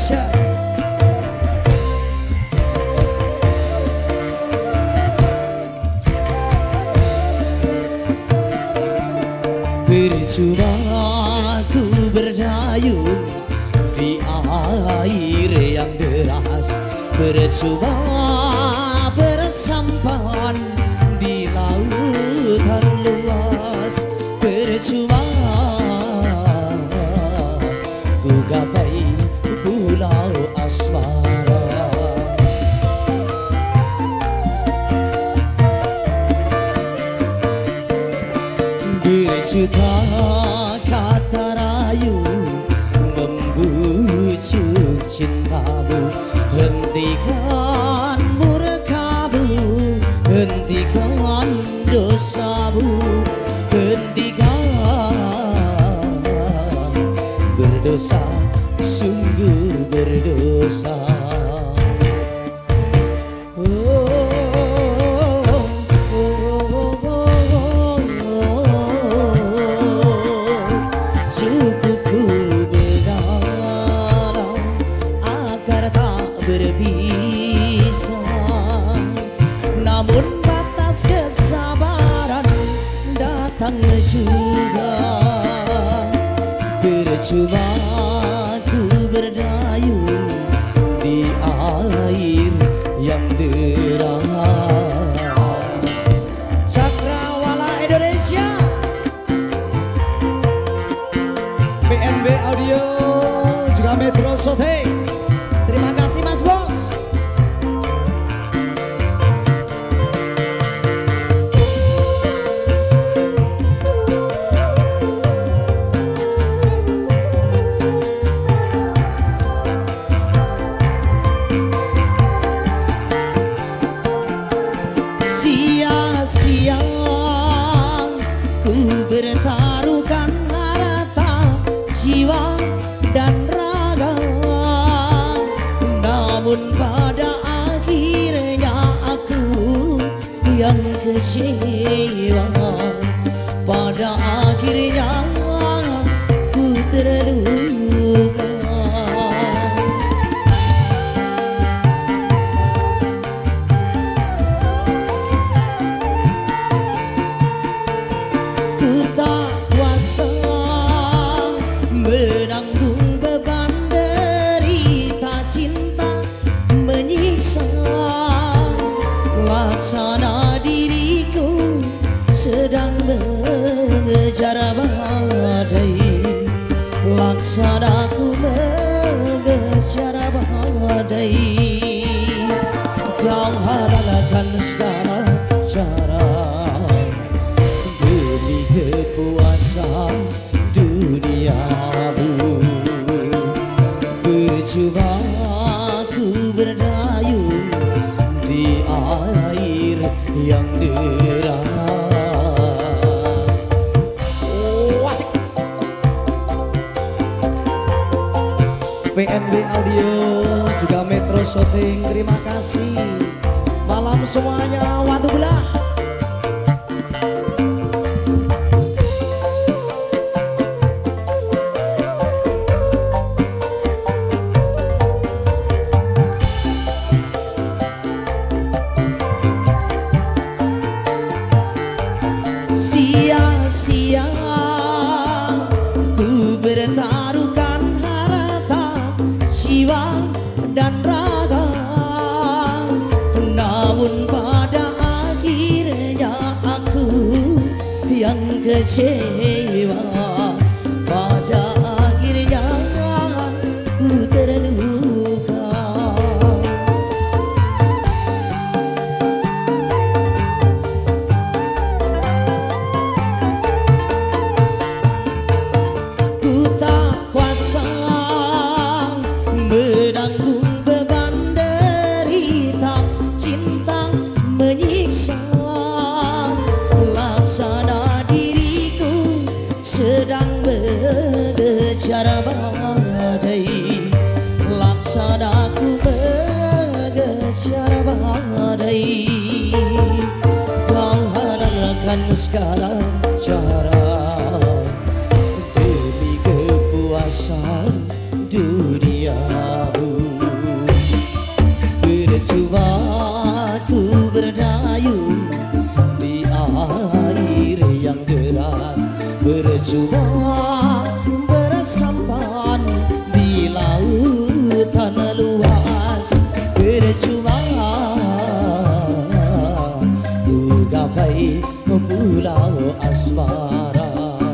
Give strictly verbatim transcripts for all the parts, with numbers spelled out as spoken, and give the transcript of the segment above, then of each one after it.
Indonesia. Percuma ku berdayung di air yang deras, percuma bersampan di lautan luas, percuma ku gapai pulau asmara. Berjuta kata rayu membujuk cintamu, hentikan murkamu, hentikan dosamu, hentikan berdosa, sungguh berdosa. Namun batas kesabaran datang juga. Percuma ku berdayung di air yang deras. Cakrawala Indonesia, P N B Audio juga Metro Shooting. Terima kasih Mas Bos. Sia-sia ku bertaruhkan harta, jiwa dan raga, namun pada akhirnya aku yang kecewa. Pada akhirnya ku terluka. Menanggung beban derita cinta menyiksa, laksana diriku sedang mengejar badai, laksanaku mengejar badai. Kau halalkan segala cara demi kepuasan duniamu. Percuma ku berdayung di air yang deras. Oh, asik. P N B Audio juga Metro Shooting, terima kasih. Malam semuanya, waktu belah. Sia-sia ku bertaruhkan harta, jiwa dan raga, namun pada akhirnya aku yang kecewa. Pada akhirnya ku terluka. Menanggung beban derita cinta menyiksa, laksana diriku sedang mengejar badai, laksanaku mengejar badai. Kau halalkan segala cara demi kepuasan duniamu. berjuang bersampan di lautan luas, berjuang ku gapai pulau asmara.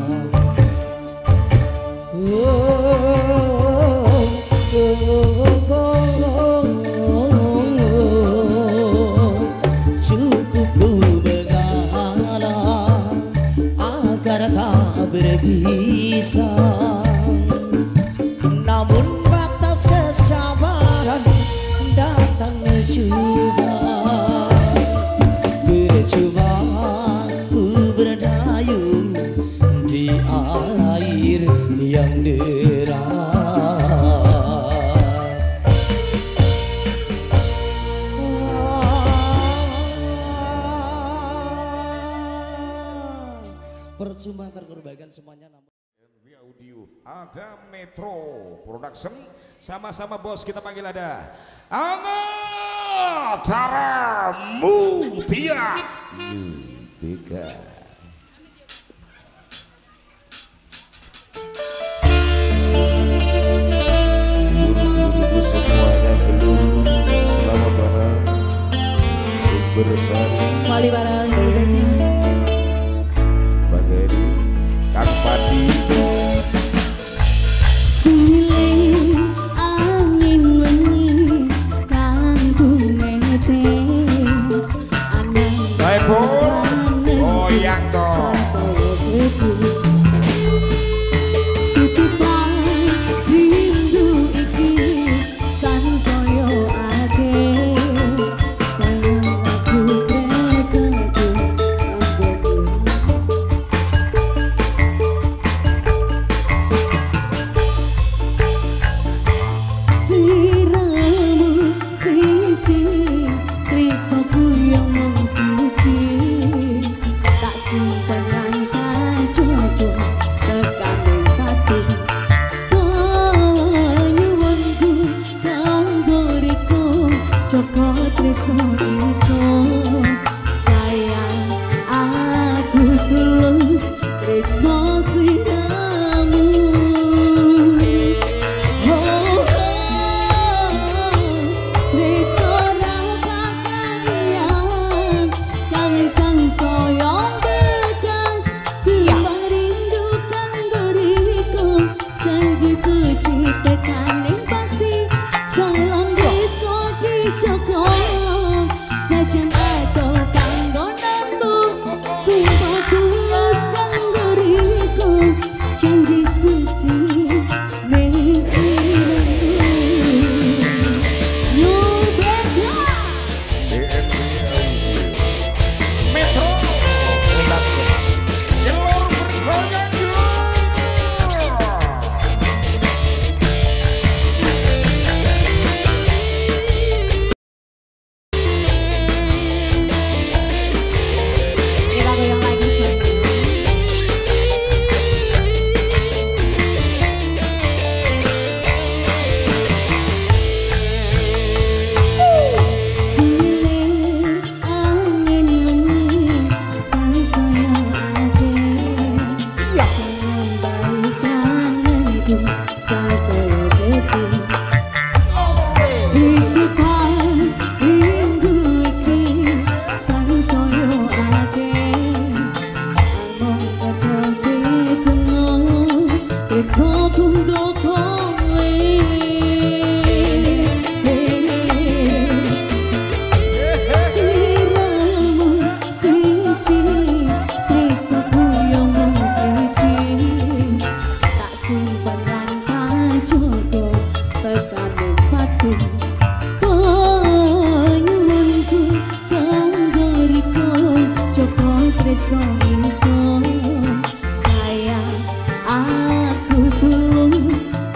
Oh, oh, oh, oh, oh. Cukup ku mengalah agar tak berpisah, namun batas kesabaran datang juga. Berjuang ku berdayung di air yang deras. Percuma terkorbankan semuanya, namun Audio ada Metro Production, sama-sama bos kita panggil ada Angga Tara Mutia Yubika. Guru-guru semuanya gelung, selamat barang sumber sari Wali barang Bang Heri, Kang Padi. Suling angin wengi kanggo netes anang Saipul goyang toh. Titipan rindu iki sansaya ake kaya aku kreseku kanggo sliramu siji tresnaku yang mung siji tak simpen nang kajogo tekan ning pati nyuwunku kanggo riko Joko tresno iso sayang aku tulus tresno sliramu. Janji suci Metro Production, Gelor bergoyang kita goyang lagi sih. Suling angin wengi sansaya ake kembali kangenku sansaya gede. Titipan rindu iki sansaya ake among kekoke tengok iso tunggu kowe. Sliramu siji tresnaku yang mung siji tak simpen nang kajogo tekan ning pati nyuwunku kanggo riko Joko tresno iso sayang aku tulus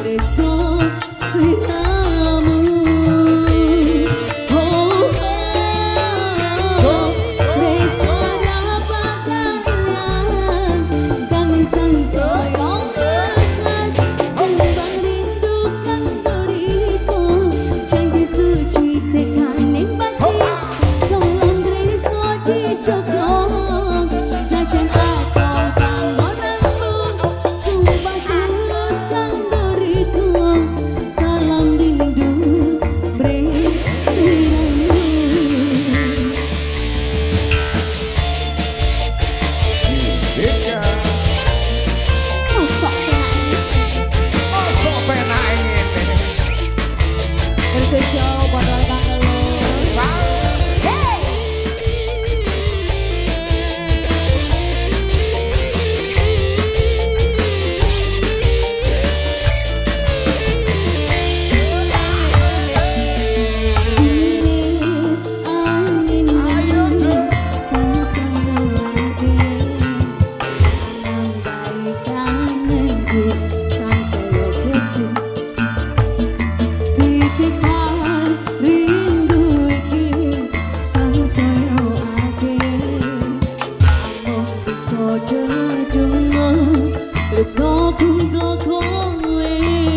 cedungo tresnoku karo kowe.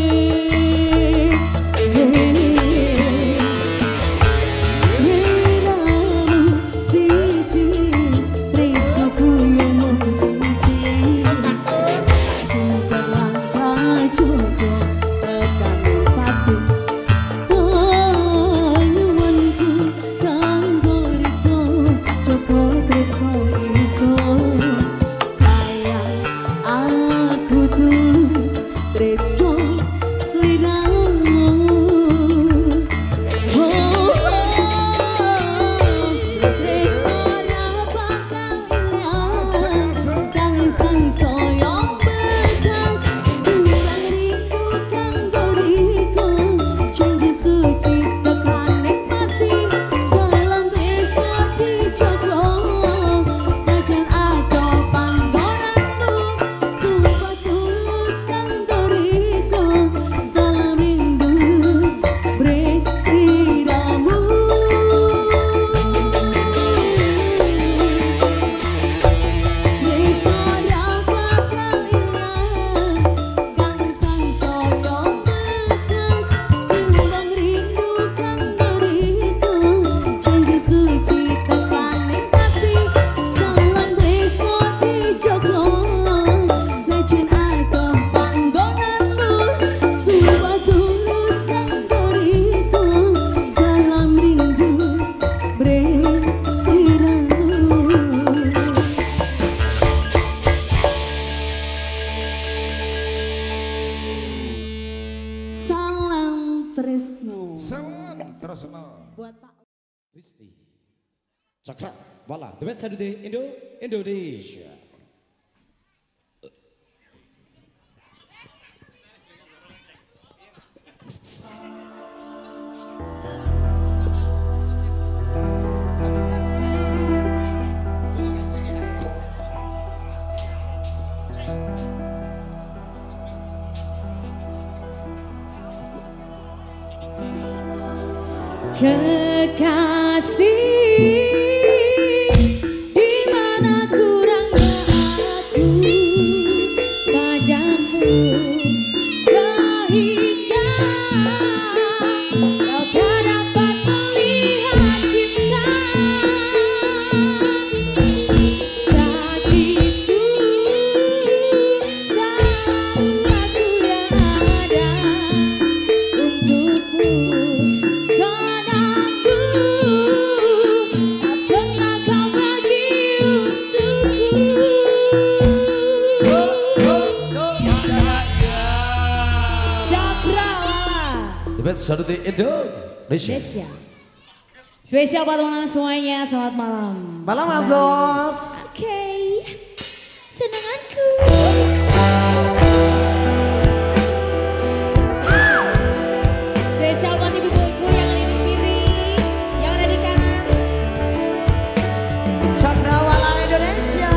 Salam Tresno Buat Pak Risti Cakra Wala The Best Saturday Indo Indonesia. Kekasih, di mana kurangnya aku padamu, sehingga kau tak dapat melihat cinta saat itu. Selalu aku yang ada untukmu. Saturday Indonesia. Spesial buat teman-teman semuanya, selamat malam. Malam Mas Bos. Oke, okay. Senanganku. Spesial buat ibu-ibuku yang ada di kiri, yang ada di kanan. Cakrawala Indonesia.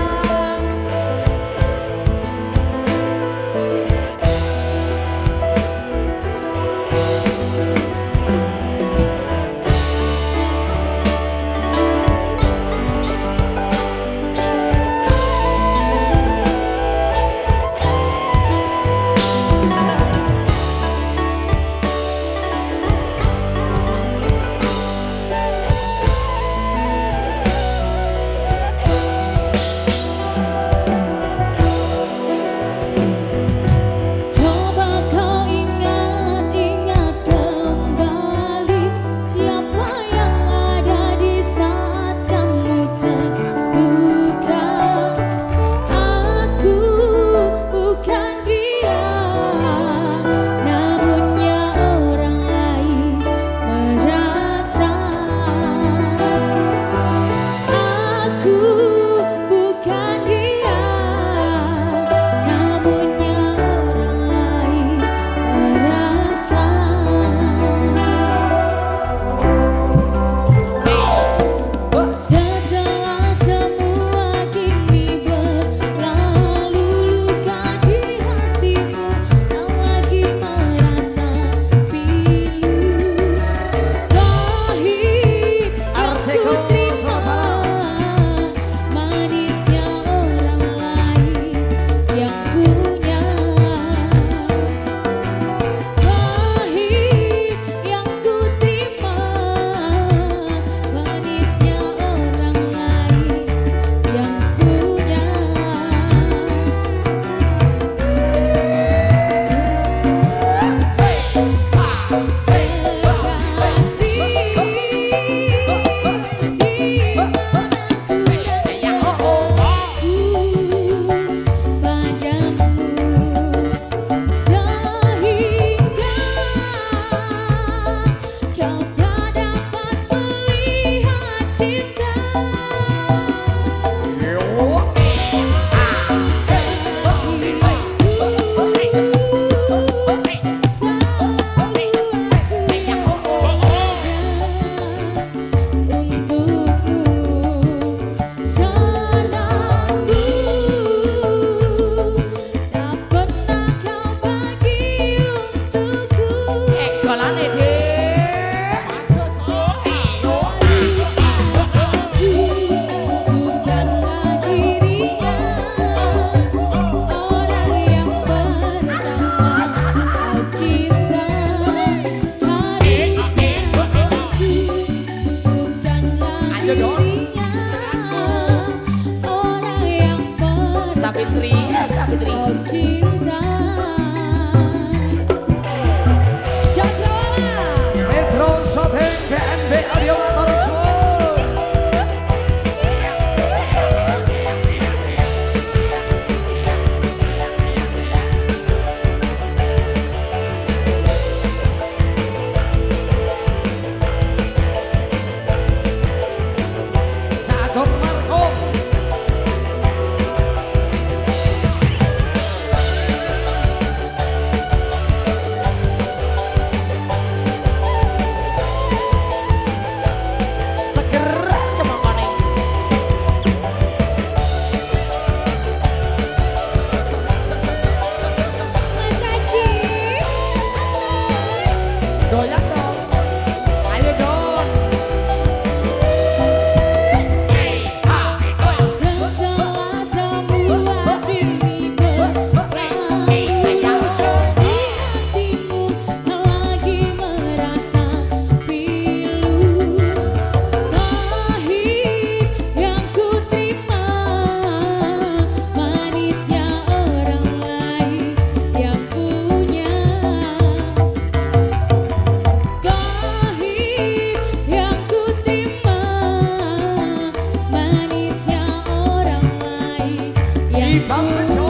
Sukses Fitri. Kau cinta Cakrawala Metro Shooting B N B Audio Motor Show. Goyang dong, ayo dong. Setelah semua diri berlalu di hatimu lagi merasa pilu. Pahit yang ku terima, manisnya orang lain yang punya. Yang ku terima, manisnya orang lain yang punya.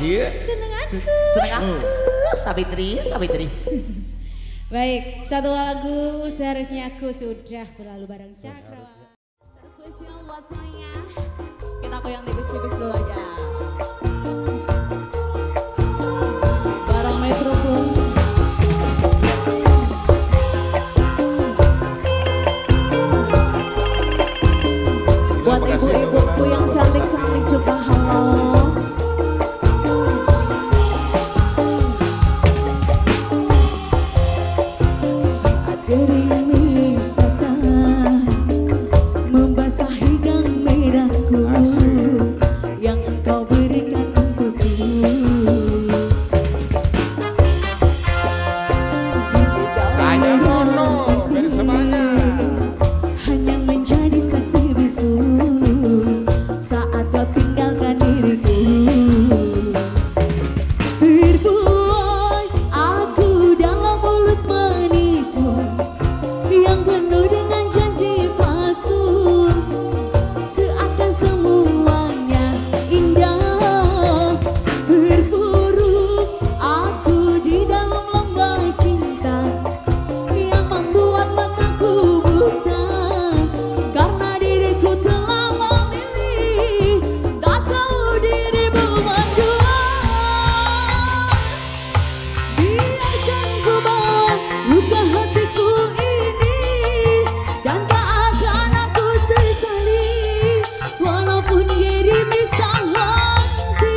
dia. Seneng aku. Seneng aku, Sabitri, Sabitri. Baik, satu lagu seharusnya aku sudah berlalu bareng Cakrawala. Spesial buat semuanya. Kita goyang tipis-tipis dulu aja. Barang Metro pun. Buat ibu-ibuku yang cantik-cantik juga halo. Saat gerimis datang membasahi gang merahku yang engkau berikan untukku. Hanya mono bersamanya. Hanya menjadi saksi bisu saat kau tinggalkan diriku. Terbuai aku dalam mulut manismu yang penuh dengan janji palsu, seakan semuanya indah. Berburu aku di dalam lembah cinta yang membuat mataku buta, karena diriku telah memilih tak tahu dirimu mendua. Biarkan ku bawa luka hatiku ini dan tak akan aku sesali, walaupun gerimis hati.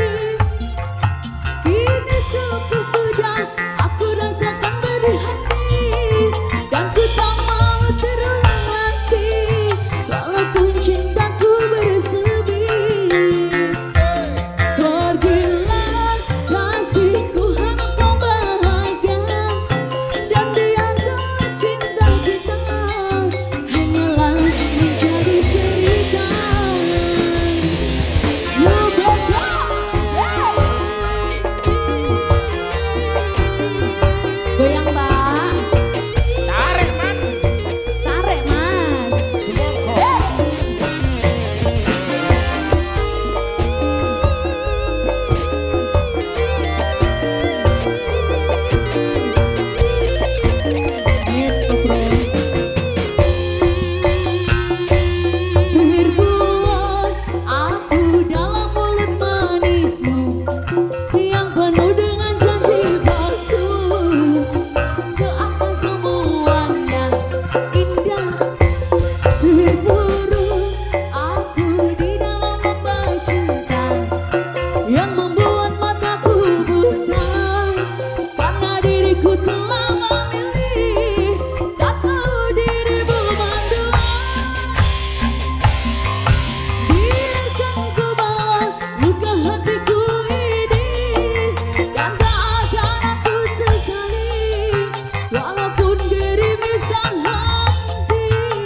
Kini cukup sudah aku rasakan berhati, dan ku tak mau terulang lagi, walaupun cintaku bersemi. Pergilah kasihku, harap kau bahagia, dan biarkan cinta kita hanyalah menjadi cerita. You better, goyang mbak, Tarik man. tarik mas. Gitu bro. Terbuai aku dalam mulut manismu yang penuh dengan janji palsu, seakan semuanya indah. Berburu aku di dalam lembah cinta yang membuat mataku buta, karena diriku telah memilih tak tahu dirimu mendua. Biarkan ku bawa luka hatiku ini dan tak akan aku sesali, walaupun gerimis hati.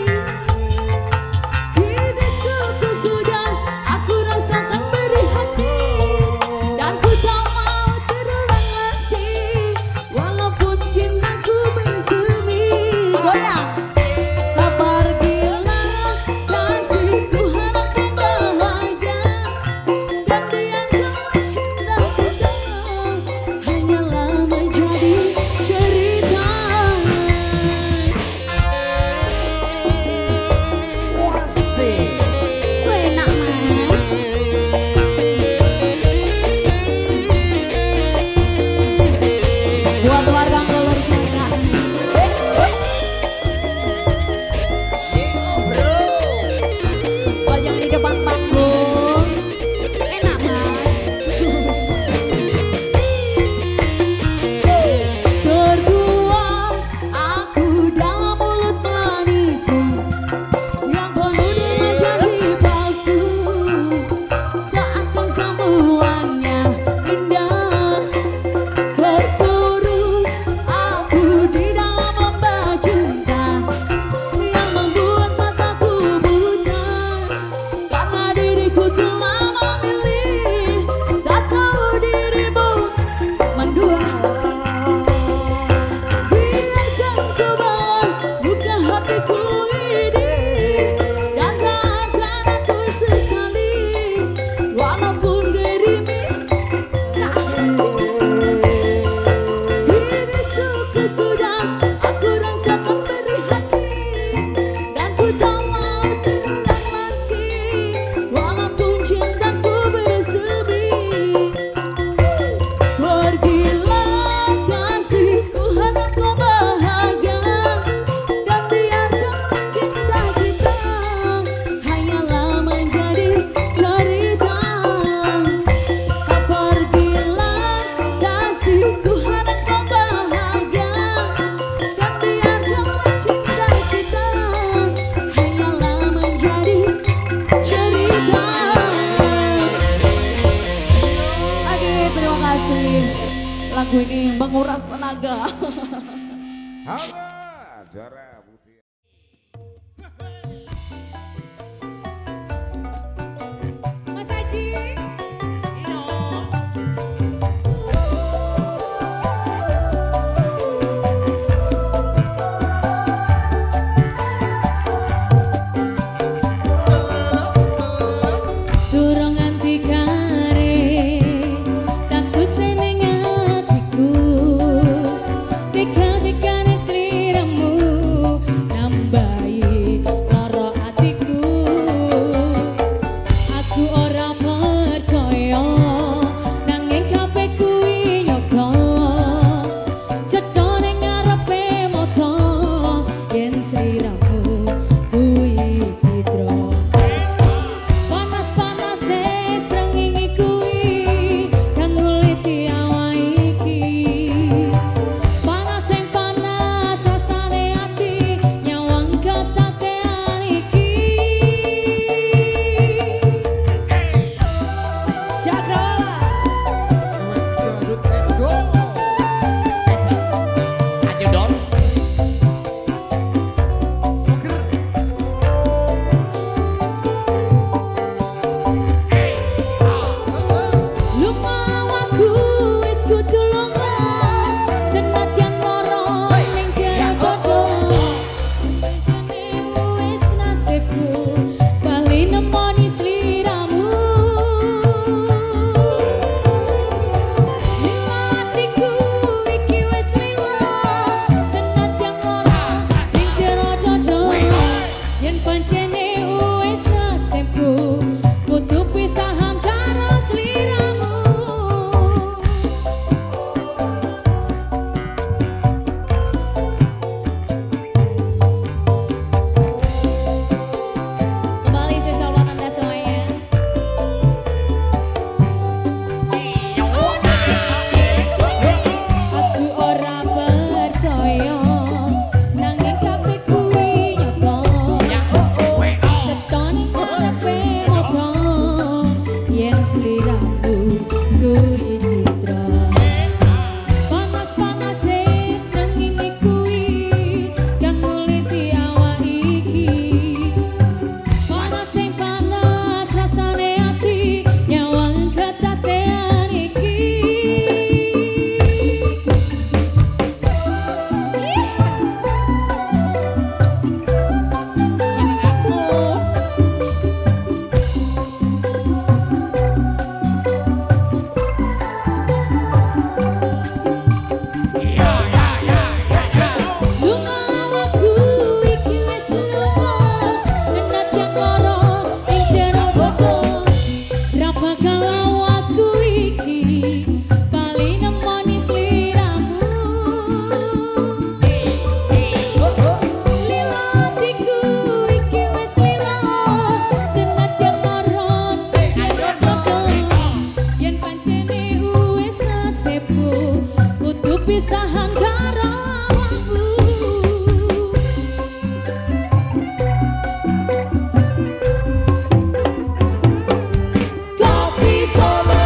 Kini cukup sudah aku rasakan berhati, dan ku tak mau terulang lagi, walaupun cintaku bersemi. Goyang. Tak pergilah kasihku, harap kau bahagia, dan biarkan cinta kita hanyalah menjadi cerita. Asik. Kok enak mas? Buat warga kolor semuanya. Yego bro. Banyak di depan panggung. Enak mas. Terbuai aku dalam mulut manismu yang penuh dengan janji palsu, seakan semuanya indah. Terpuruk ini menguras tenaga. Halo, Jara Putih. Mas Haji. Durung nganti kare, takku seneng atiku. Tiga-tigane sliramu nambahi lara atiku. Aku ora percaya nanging kabeh kuwi nyata. Cetha ning ngarepe mata yen sliramu kuwi citra. Panas-panase srengenge kuwi kang nguliti awak iki. Panas sing panas rasane ati nyawang ketatean iki. Cakrawala. Ayo dong. Lumawaku wis kudu lunga senadyan lara ning jero bodho. Jane wis nasibku bali nemoni sliramu. Atiku iki wis lila senadyan lara ning jero dodo. Yen pancene wis nasibku kudu pisahan karo sliramu. Kembali spesial buat Anda semuanya. Aku ora percaya nanging kabeh kuwi nyata. Setone ngarepe mata yen sliramu kuwi citra. Panas-panase srengenge kuwi kang nguliti awak iki. Panas sing panas rasane ati nyawang ketatean iki. Lumawaku iki wis lunga senadyan lara ing jero bodho. Ra bakal awakku iki bali nemoni sliramu. Lila atiku iki wis lila senadyan lara ning jero bodho. Yen pancene wis nasibku kudu pisahan karo awakmu. Kopi Solo.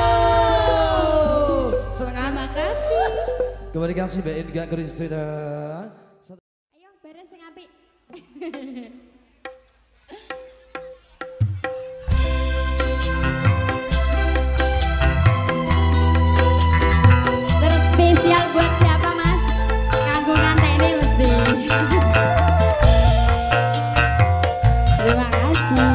Senengan. Terima kasih. Kembali kasih Mbak Inga Kristina. Ayo beres sing apik. Terus spesial buat siapa Mas? Kanggo nganteni mesti. Terima kasih.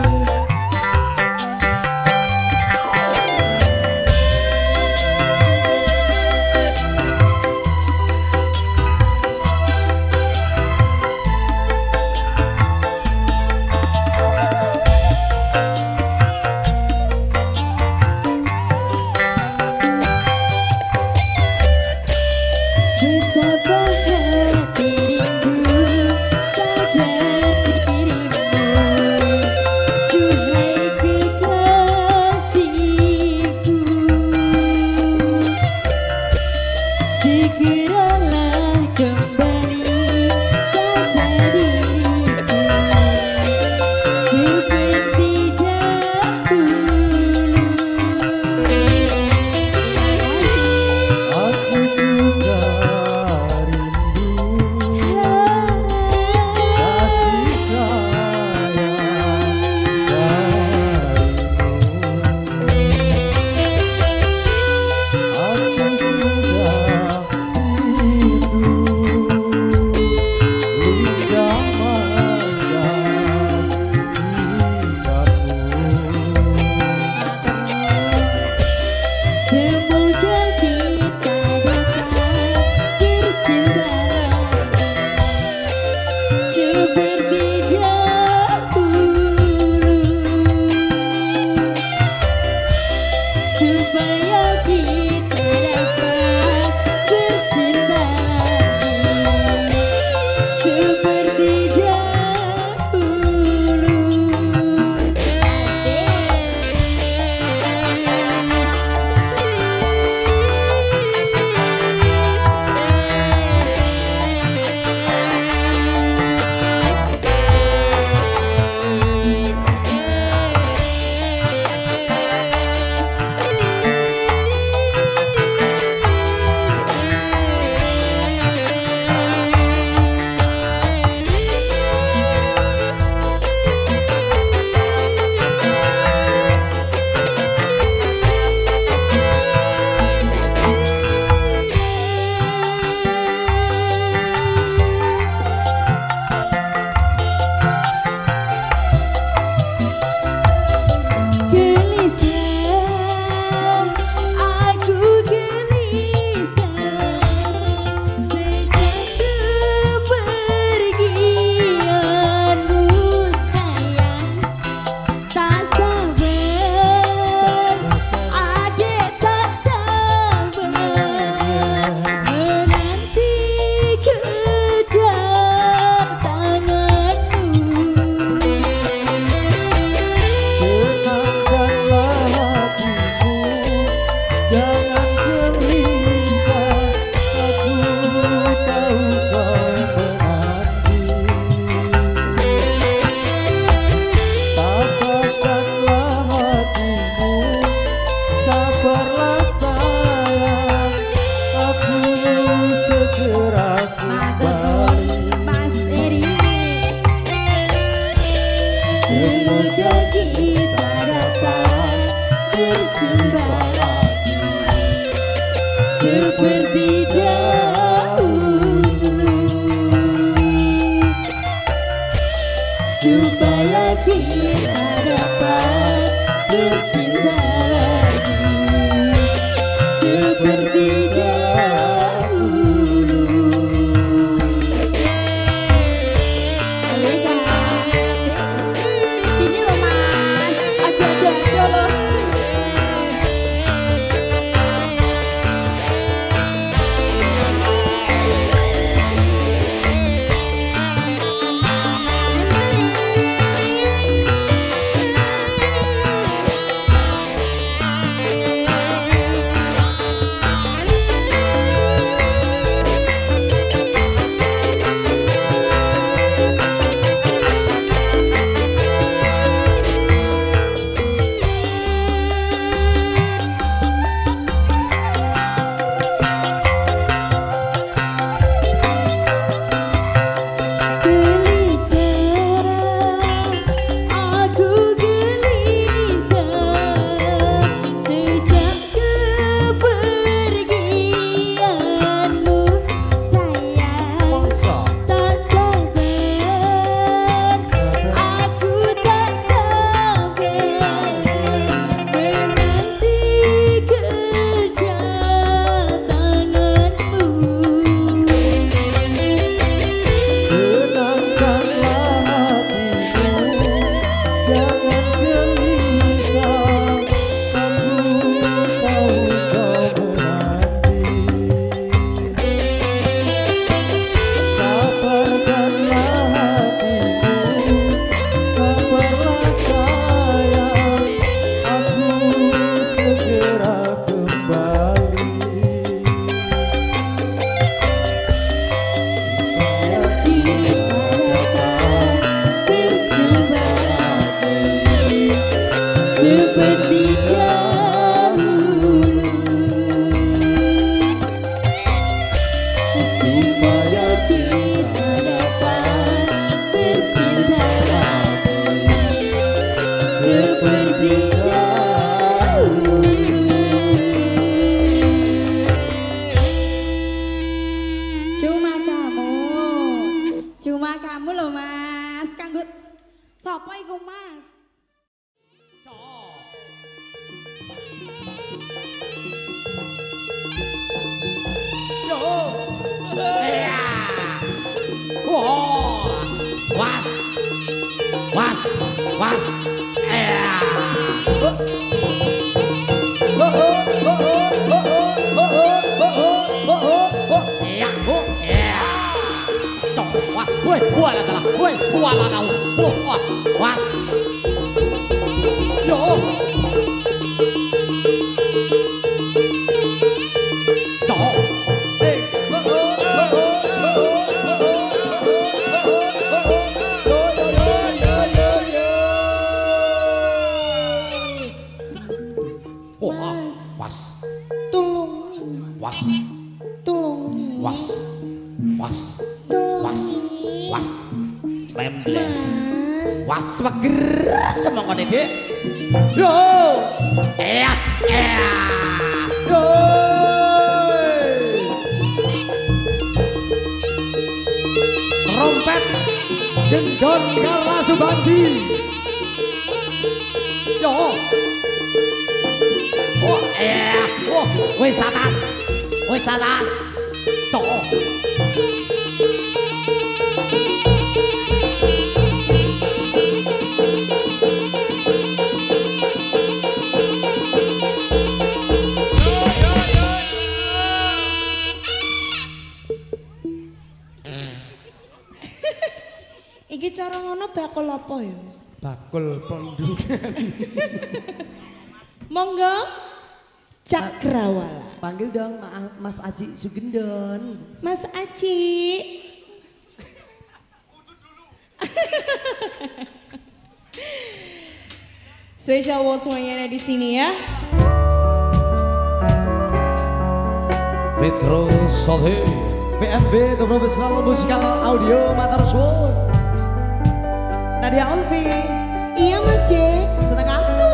Aku supaya kita dapat bercinta lagi seperti dahulu. Cuma kamu, cuma kamu loh Mas. Kanggo sapa iku Mas? Was, was, was, eh. Ya, ya. Was, woi, kuala dah, woi, kuala dah, woi, was. Yo. Was, Tolong, was, tolong, was, was, tolong, was, was, remble, Mas. was, sebager, semangat dek. Yo, eh, eh, yo. Trompet, gendon, Karla Subandi. Yo. Oh, eh, oh, wis atas, wis atas, cok. Iki cara ngono bakul apa ya, Mas? Bakul pondungan. Monggo Cakrawala. Panggil dong Ma- Mas Aji Sugendon. Mas Aji. Spesial buat semuanya ada di sini ya. Metro Sohe P N B The Professional Musical Audio Matar Suwun. Nadia Onfi. Iya Mas J. Seneng aku.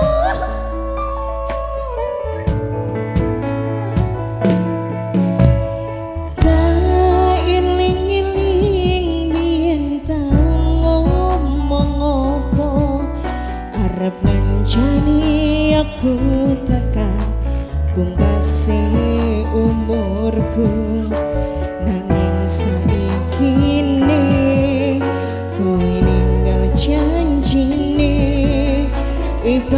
Tak iling-iling biyen tau ngomong apa arep ngancani aku tekan pungkasi umurku nanging saiki ne kowe ninggal janjine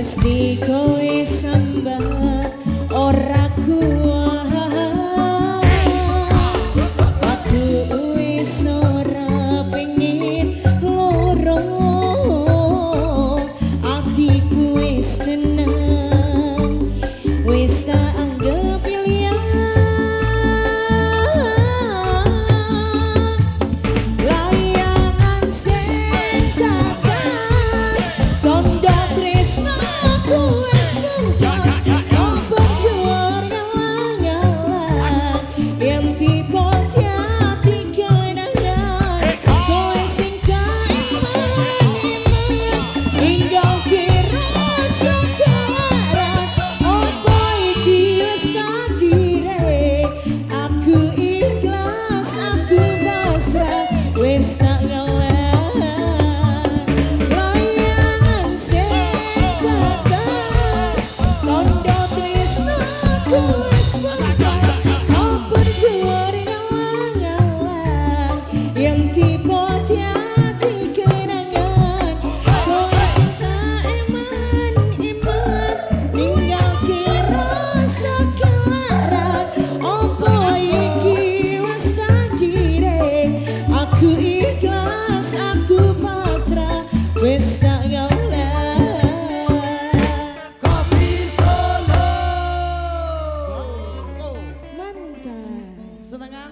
Mesti kowe sambah ora kuat. Aku wis ora pengin loro, atiku wis tenang, wis tak anggap pilihan. Layangan sing takas, tondo tresnaku wis mungkas. Ombak juar nyala-nyala, yen tiba jati kenangan. Kowe sing kaeman-eman, tinggal kira sekarang. Apa iki wis takdire? Aku ikhlas, aku pasrah, wis tak ngalah. Layangan sing takas, tondo tresnaku wis mungkas. Ombak juar nyala-nyala, yen tiba jati kenangan. Kowe sing kaeman-eman, tinggal kira sekarang. Apa iki wis takdire? Aku ikhlas, aku pasrah, wis tak ngalah. Kopi Solo. Mantap. Senengan.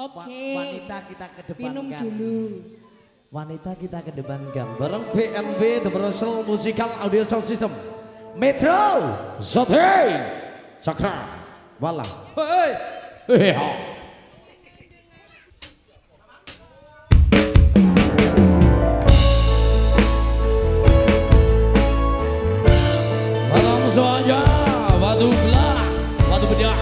Oke. Wa- Wanita kita kedepankan. Minum dulu. Wanita kita kedepankan bareng B N B The Professional Musical Audio Sound System Metro Zoting Cakra Wala. Hei. Hei. Malam semuanya, batu belah, batu bedah.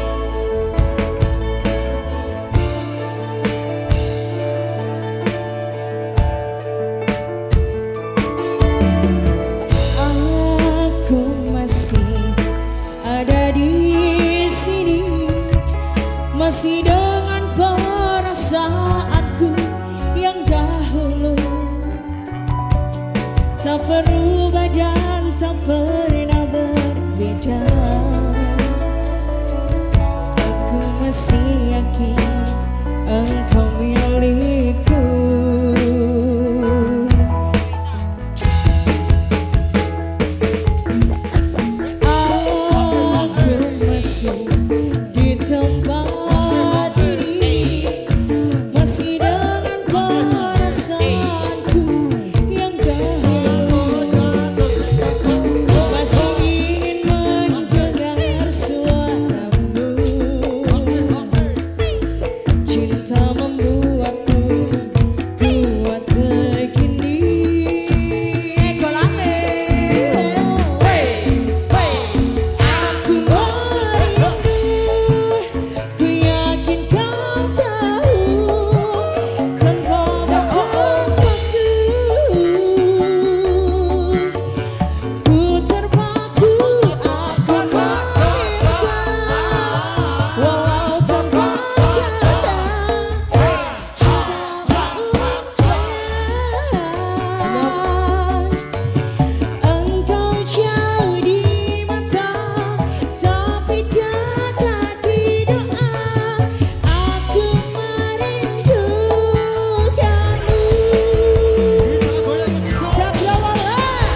Aku masih ada di sini, masih dengan perasaanku yang dahulu, tak berubah dan tak pernah berbeda. Aku masih yakin engkau milikku. Aku masih di tempat ini, masih dengan perasaanku yang dahulu, masih ingin mendengar suaramu. Cinta membuatku kuat begini. Aku merindu, ku yakin kau tahu, tanpa batas waktu ku terpaku, aku meminta, walau tanpa kata, engkau jauh di mata, tapi dekat di doa. Aku merindukanmu. Cakrawala.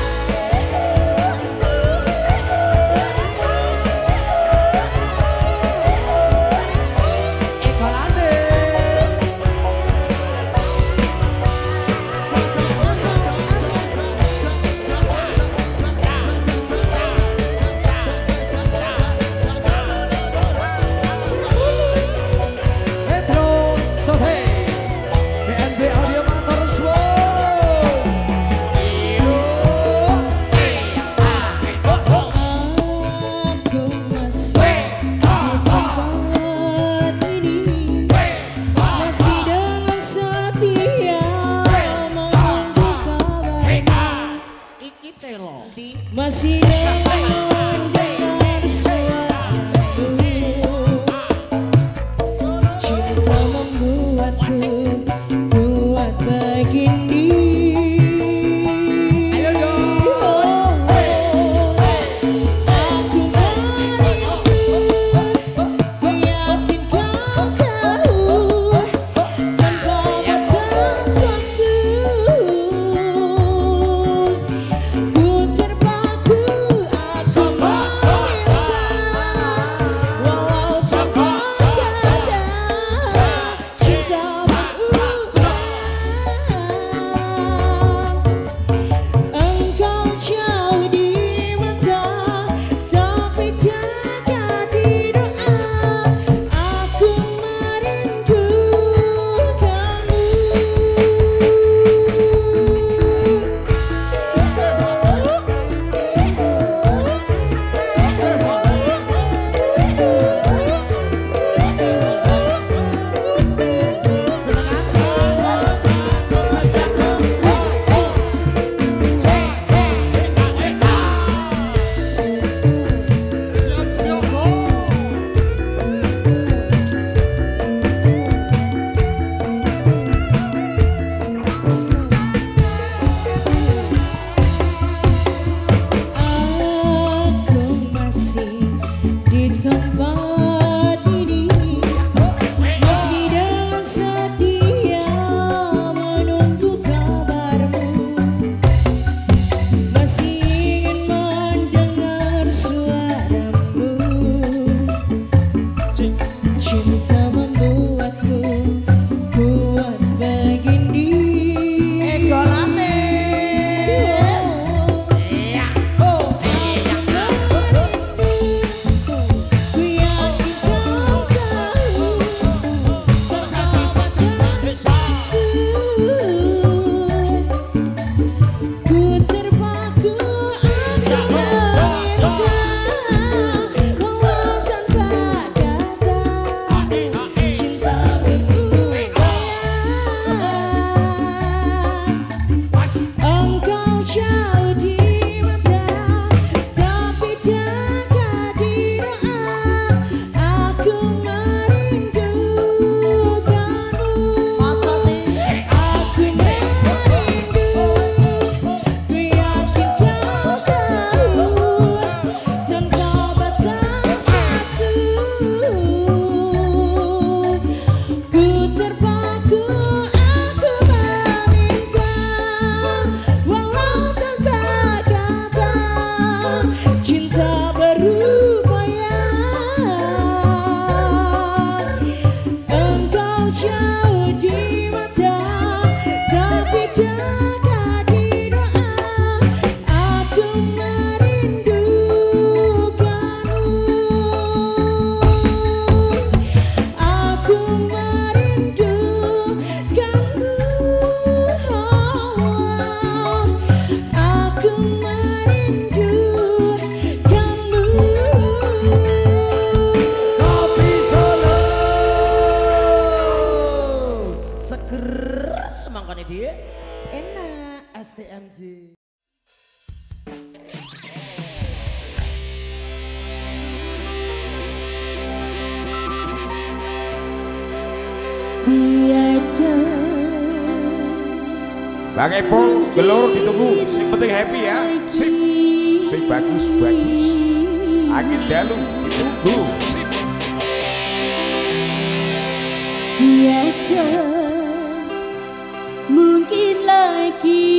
Metro Zoting B N B Audio Matur Suwun. Aku masih di tempat ini, masih dengan setia menunggu kabar, masih dengan dengar suaramu. Cinta membuatku kuat begini. Ayo dong. Aku merindu, ku yakin kau tahu, tanpa batas waktu ku terpaku, aku meminta, walau tanpa kata, cinta seger semangkane dia. Enak S T M J. Tiada Bang Epul, gelur ditunggu, sing penting happy ya. Sip, sing bagus bagus. Angin dalu ditunggu, sip. tiada mungkin lagi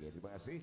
Ya, terima kasih.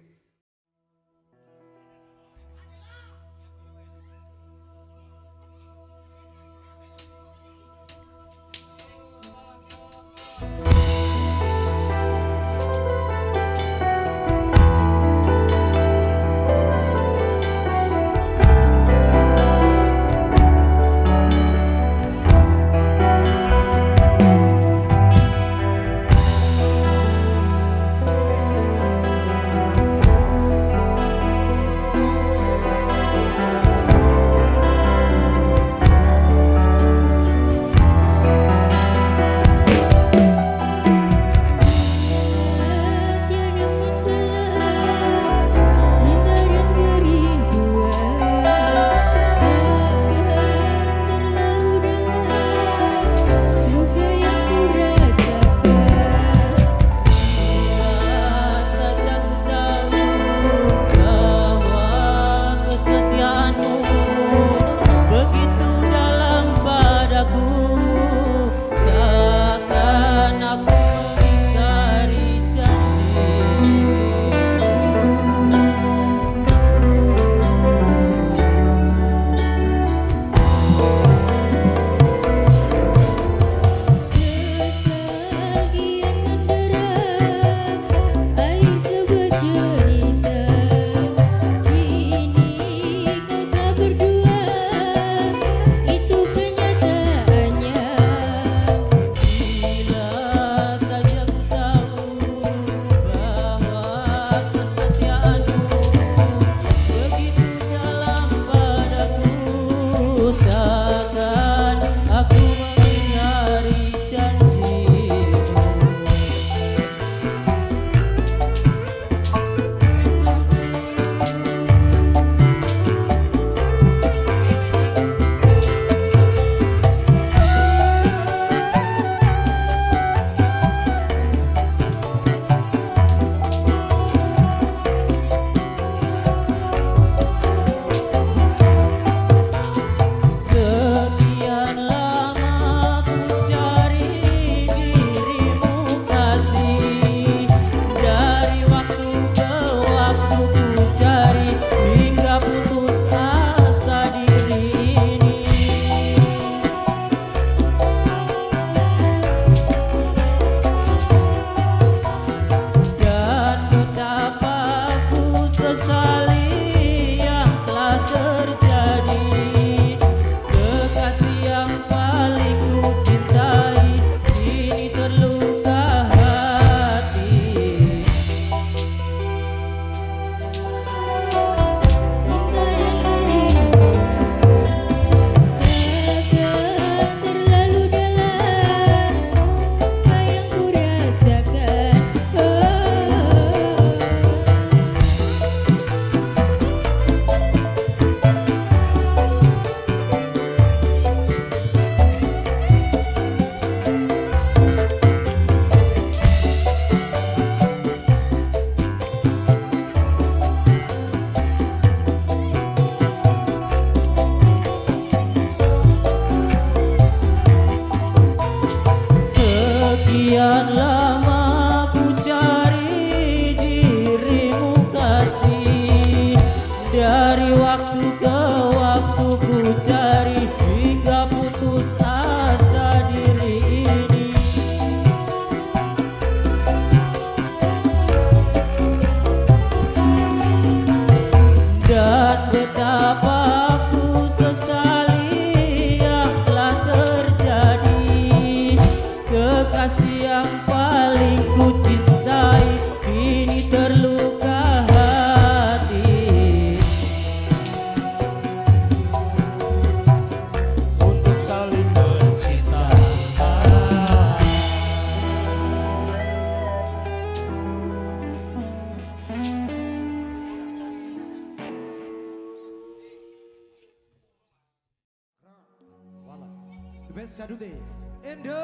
Best Jadute Indo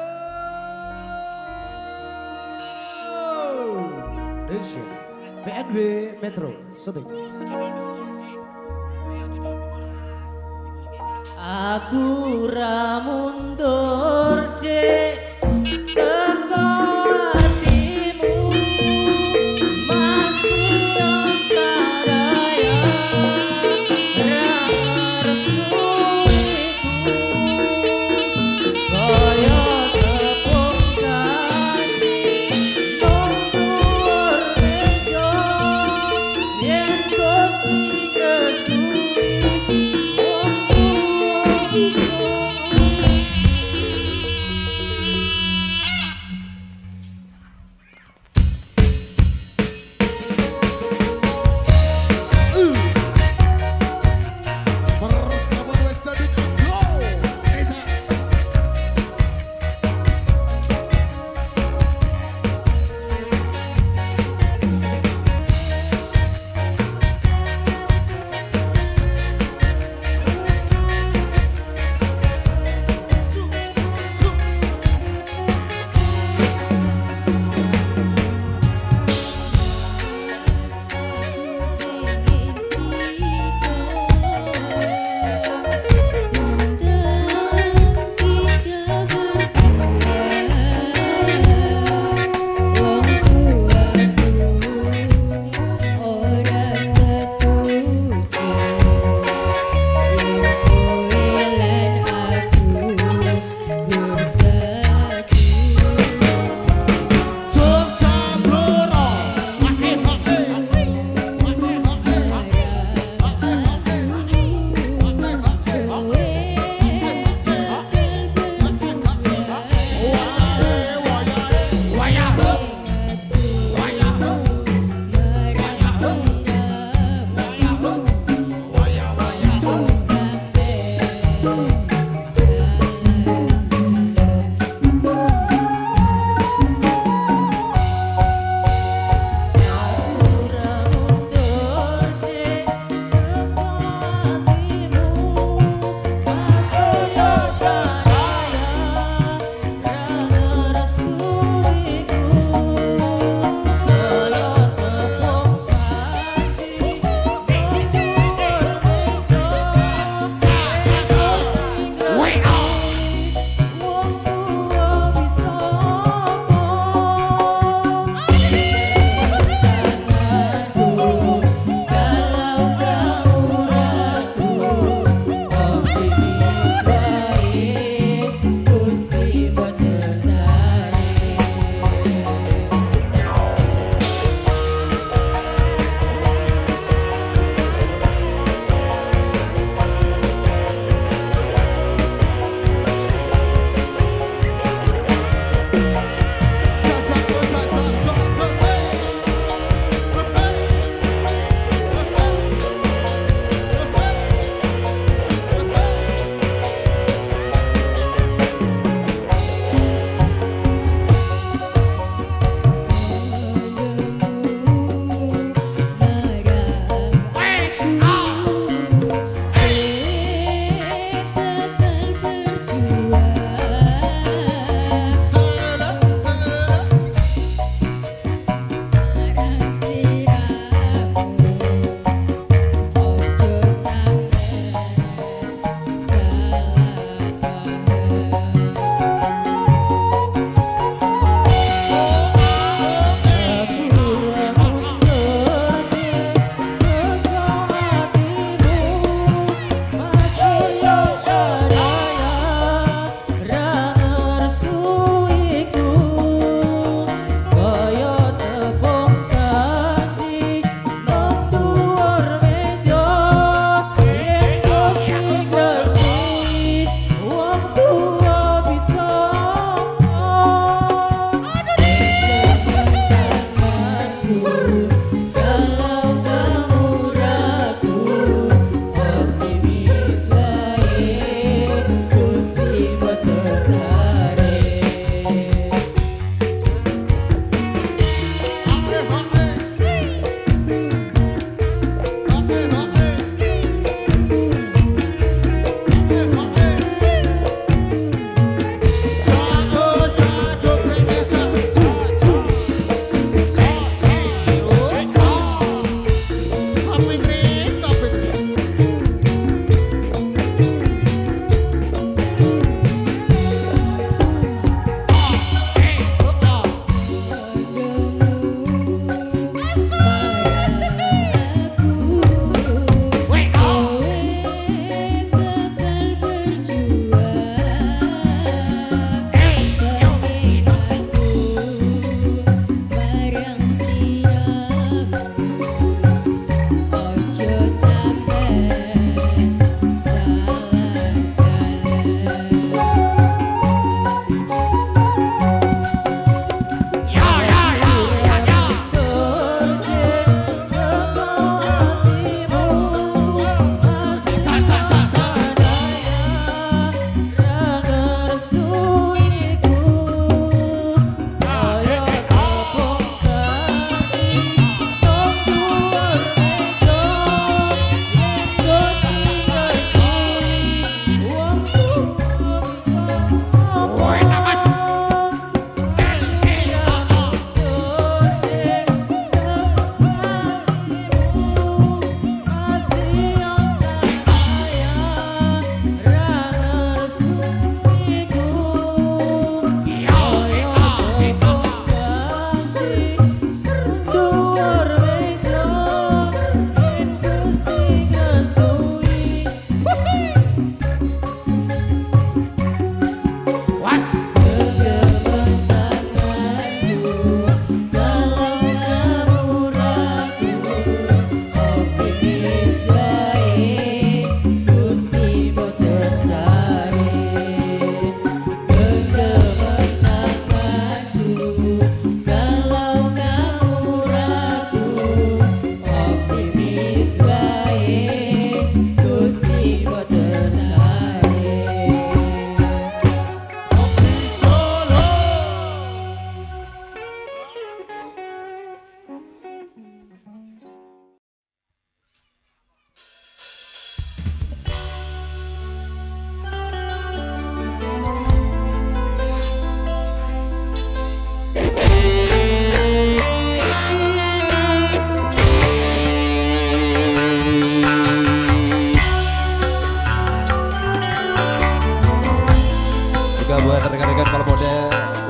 Asia P N B Metro Sotik. Aku ra mundur dek teko atimu masih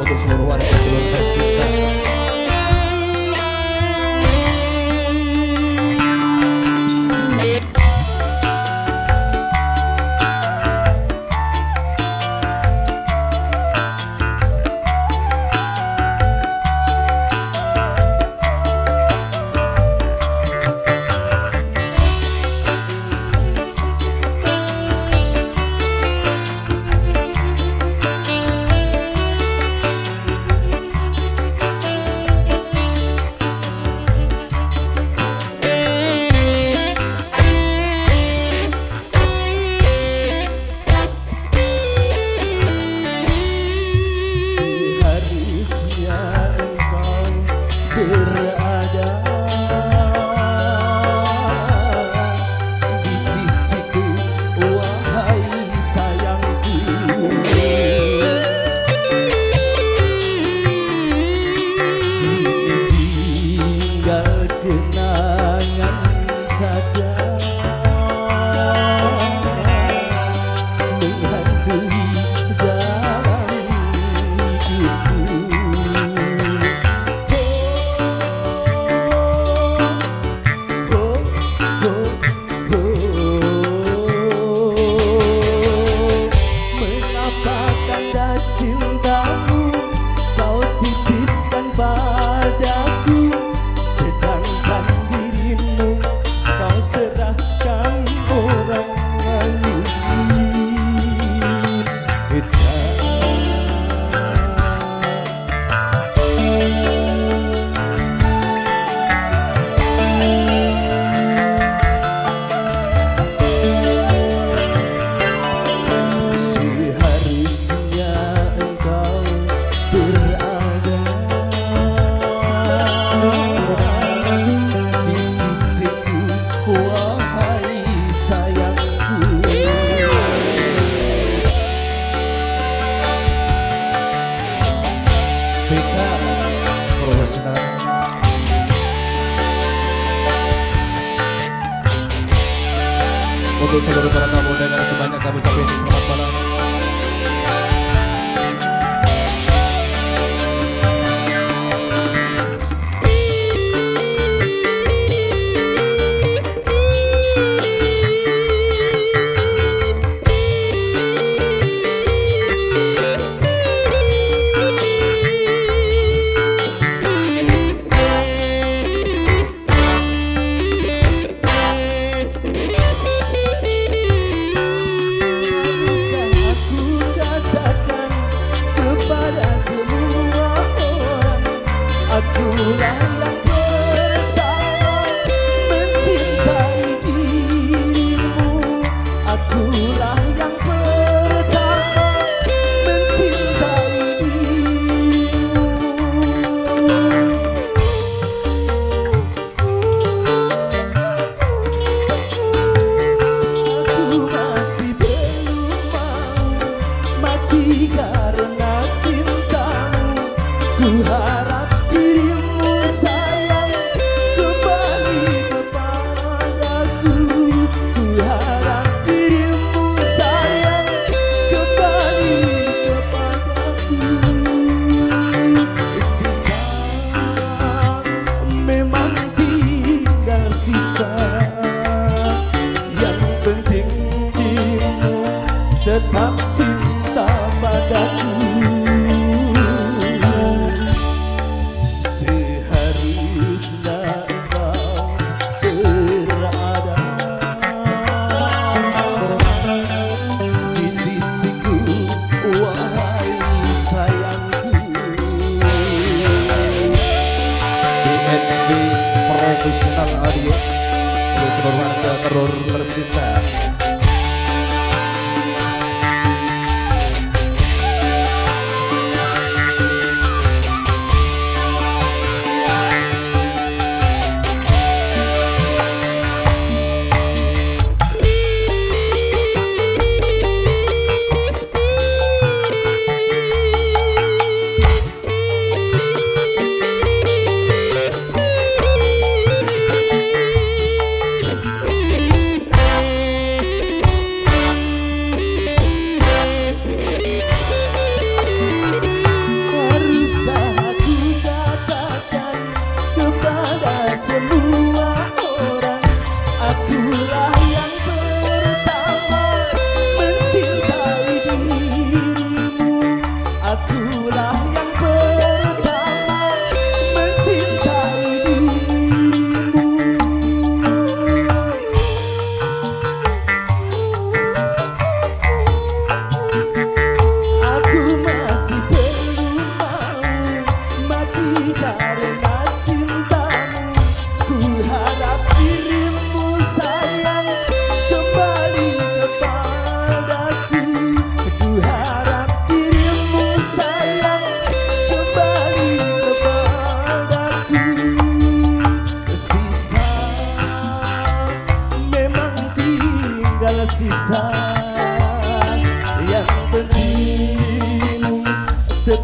untuk seluruh warga Telur Cinta. Untuk seluruh para tamu dengan sebanyak kami ucapkan selamat malam. Tetap cinta padaku.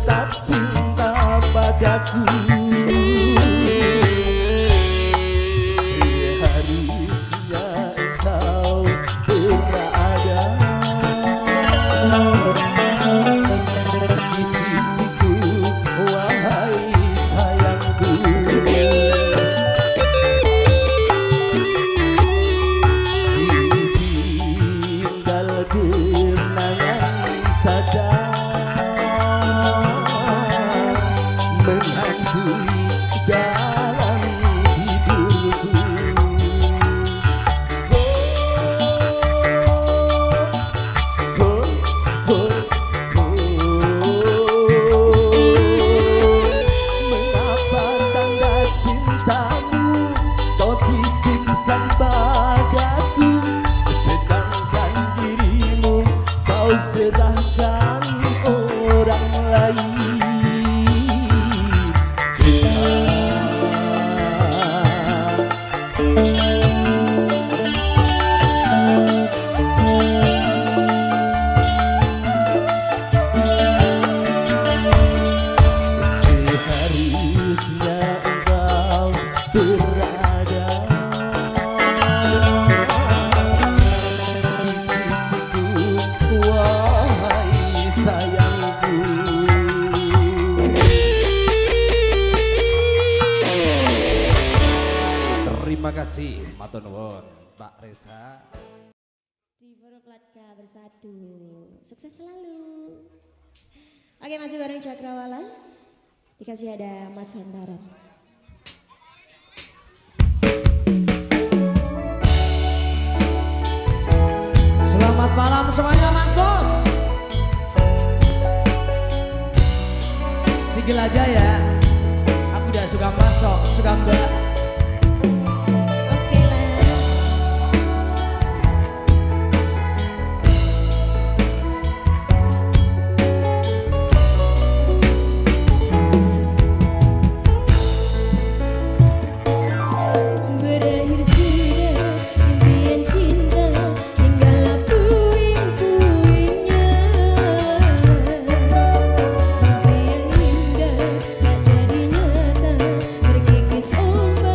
tetap cinta padaku. Seharusnya engkau berada di sisiku, wahai sayangku. Tinggal kenangan saja menghantui dalam tidurku. Oh, oh, oh, oh. Mengapa tanda cintamu kau titipkan padaku, sedangkan dirimu kau serahkan orang lain. Seharusnya engkau berada di sisiku, wahai sayangku. Terima kasih, matur nuwun, Pak Reza. River Platka bersatu, sukses selalu. Oke, masih bareng Cakrawala. Dikasih ada Mas Hantaran. Selamat malam semuanya Mas Bos. Sigil aja ya. Aku udah suka masuk, suka mbak. Oke lah. Berakhir sudah impian cinta, tinggallah puing-puingnya. Mimpi yang indah tak jadi nyata, terkikis ombak.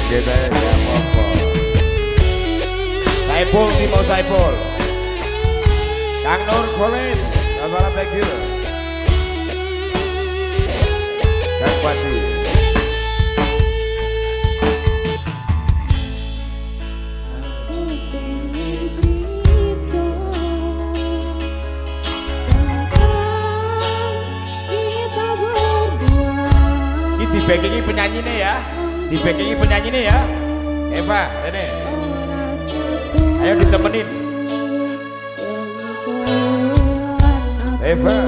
Joget aja ya apa-apa. Saipul Timo Saipul. Kang Nur Polis, Bapak thank you. Kang Pandi. Di backingi penyanyi nih ya, di backingi penyanyi nih ya, Eva, Rene, ayo ditemenin, Eva.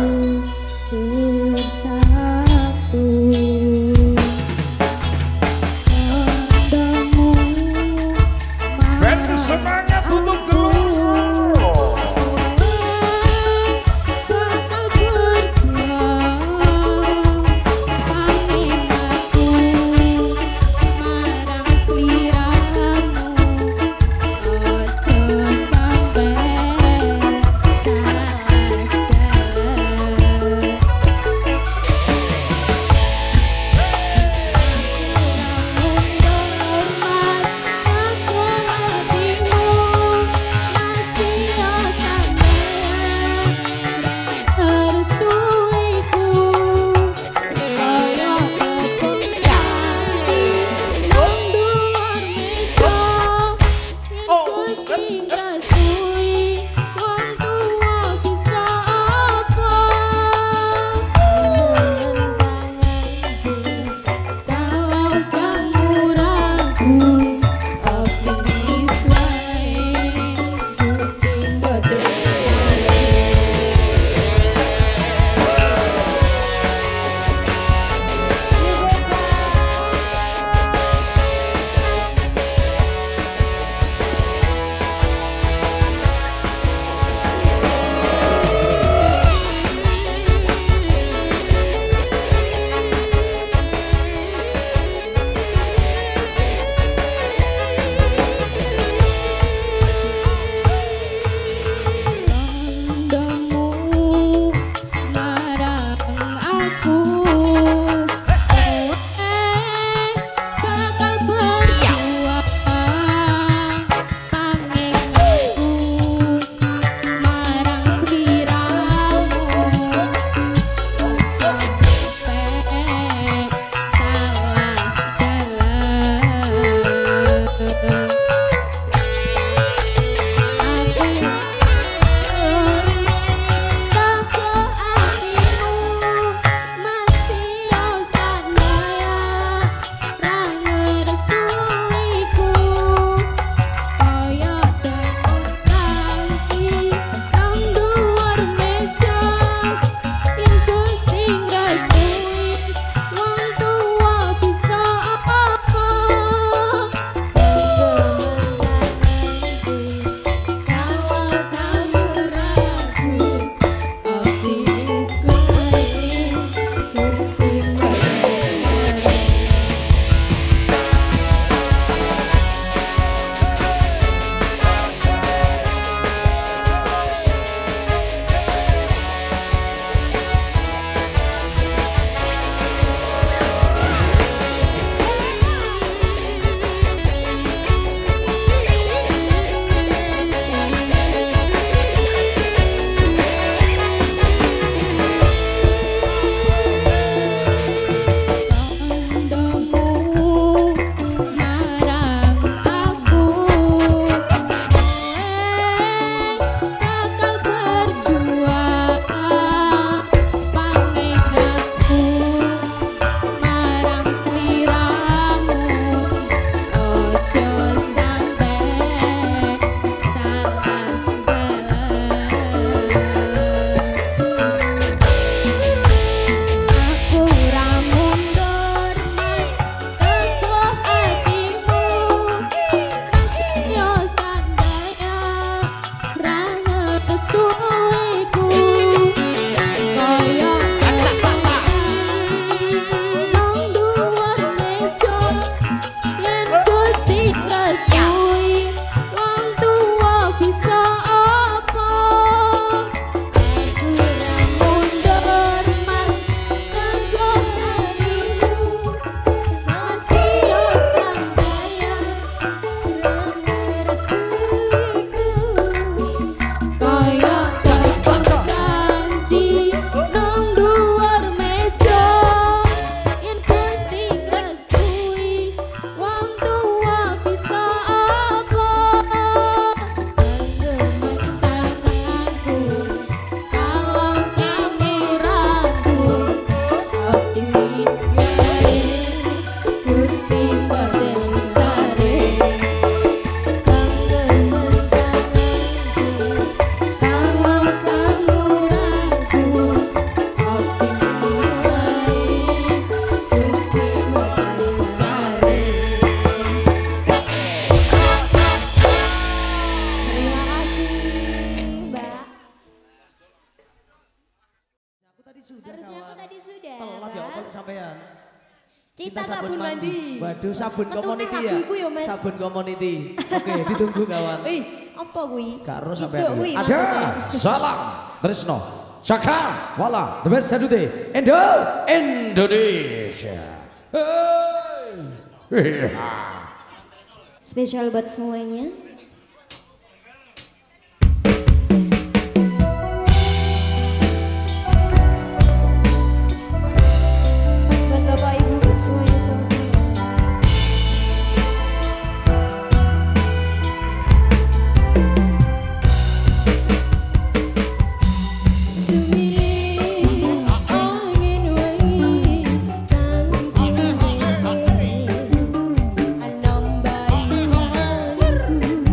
Ben semangat untuk geluh. sudah Harusnya aku kawan. tadi sudah. Telat ya apa sampean? Cinta sabun mandi. Waduh, sabun Metune community lagu ya. iku ya, Mas. Sabun community. Oke, ditunggu kawan. Wih, apa kuwi? Karo Ijo sampean. kuwi Ada maksudnya. salam Trisno Cakra Wala the best Sadude Indo Indonesia. Hey. Spesial buat semuanya. Buat Bapak Ibu semuanya sama. Sumiring angin wangi tanpa beres, anam bayanganku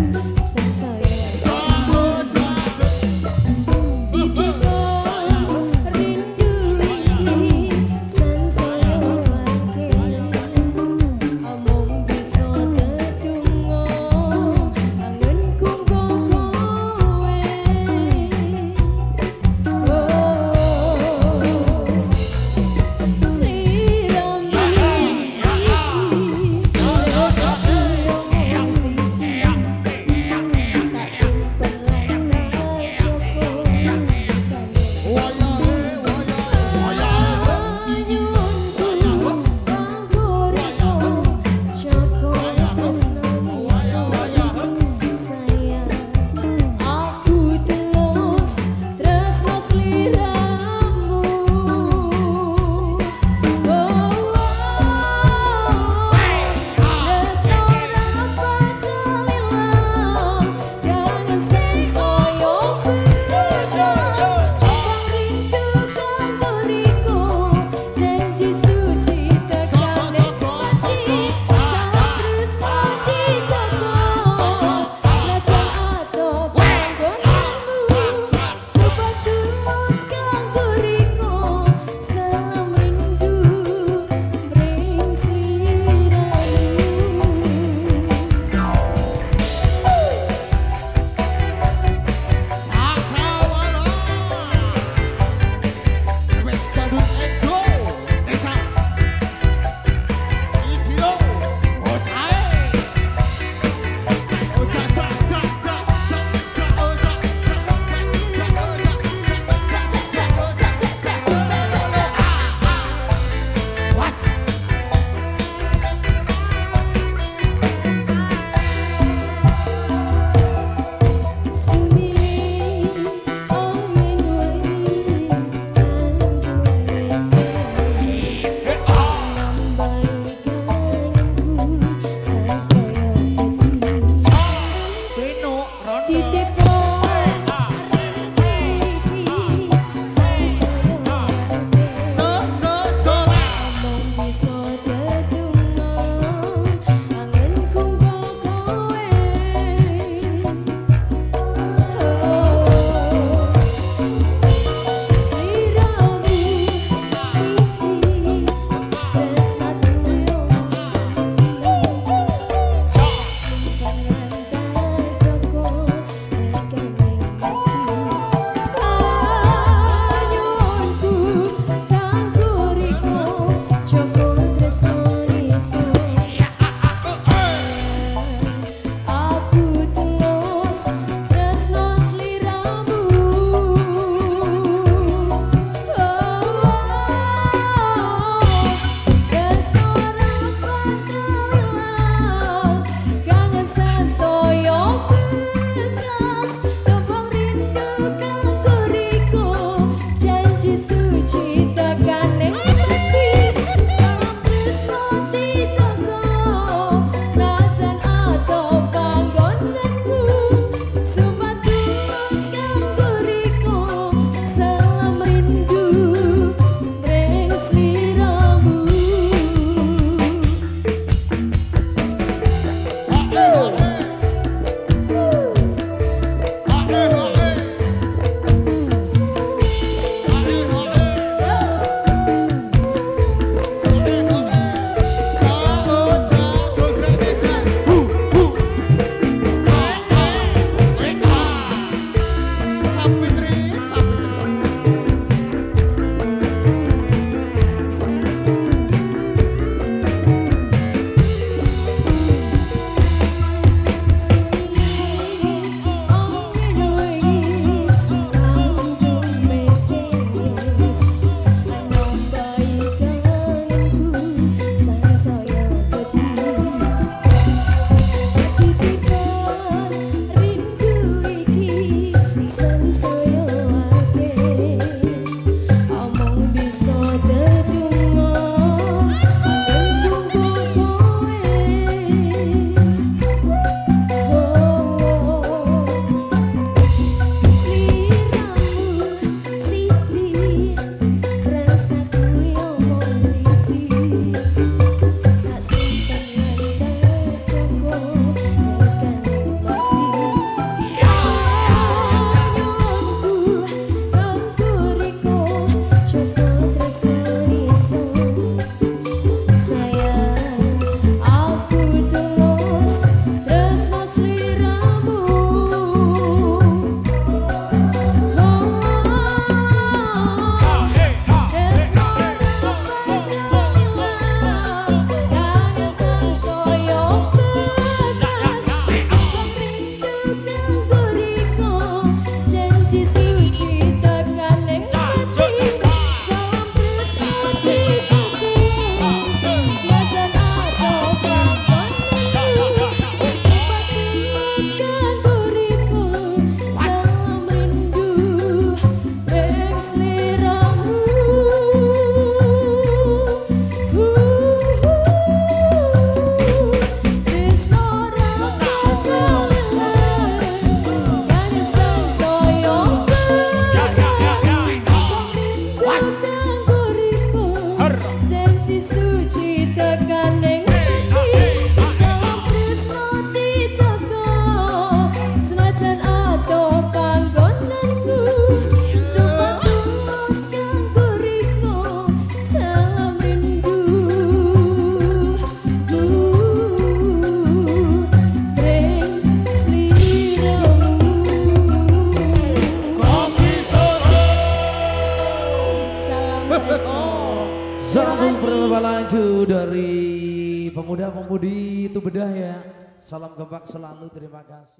lagu dari pemuda-pemudi itu bedah ya. Salam gebak selalu, terima kasih.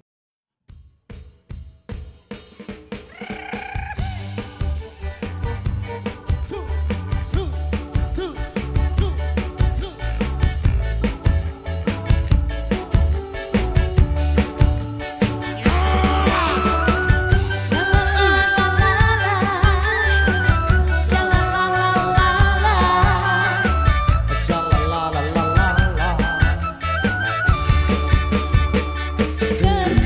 Ter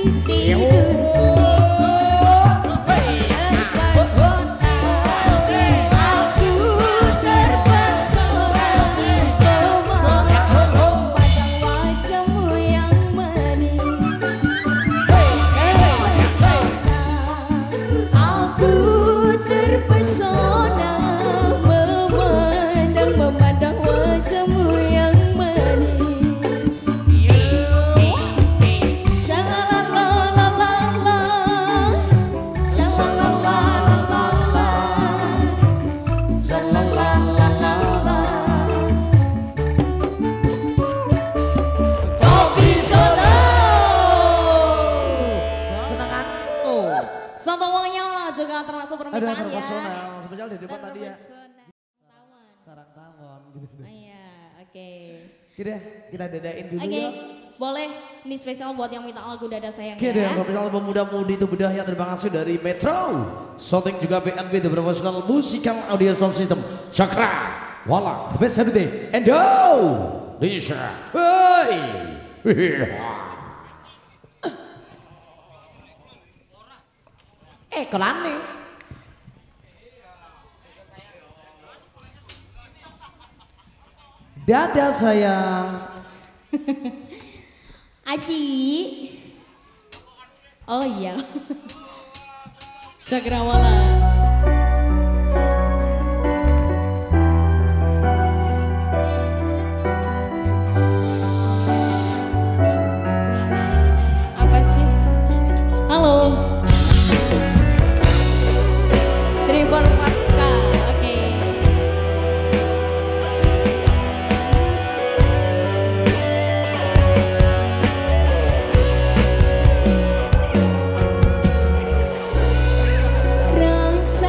Ada terpesona, spesial di depan tadi ya. Tawon. Sarang tawon gitu. Oh iya, oke. Oke, kita dadain dulu Oke, ya. boleh. Ini spesial buat yang minta lagu Dada Sayang Oke deh, ya. spesial pemuda-mudi itu bedah yang terima kasih dari Metro. Shooting juga B N B, The Professional Musical Audio Sound System. Cakra, Wala, The Best Saturday, Endo, Lisa, Hei. Eh, kelane. Dada sayang. Aji. Oh iya. Cakrawala. Apa sih? Halo. Triple empat K. Oke. Rasa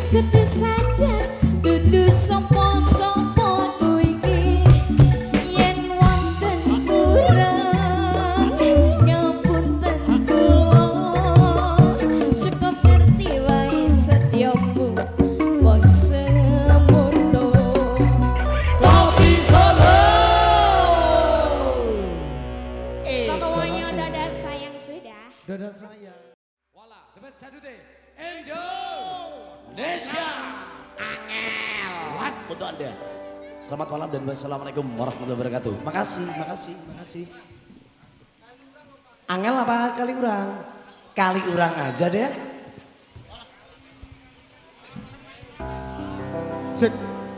kudu sadar dudu sapa-sapa ku iki yen wonten kurang ngapunten kula cukup ngerti wae setyamu wong semono Kopi Solo. satu wanya dadah sayang sudah Dadah saya. Wala, the best Saturday. Indonesia. Angel. Untuk Anda. Selamat malam dan wassalamualaikum warahmatullahi wabarakatuh. Makasih, makasih, makasih. Angel apa kali urang? Kali urang aja deh. Cek.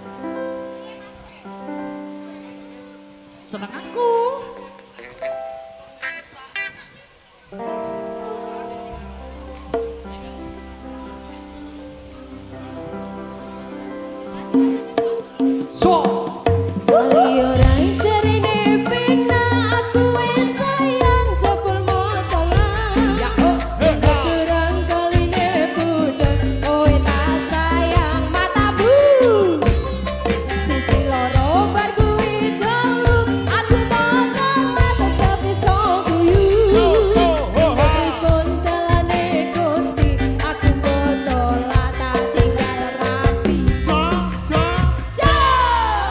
Senang aku. So. Kali orang jarine pina aku wis sayang jebul motolan Ya, oh, eh, curang kaline budek kowe tak sayang matamu siji loro bar kuwi dalu aku bakal tetep bisa guyu So, ho, ho. kontelane Gusti aku botol tak tinggal rapi Cok, cok. Ciao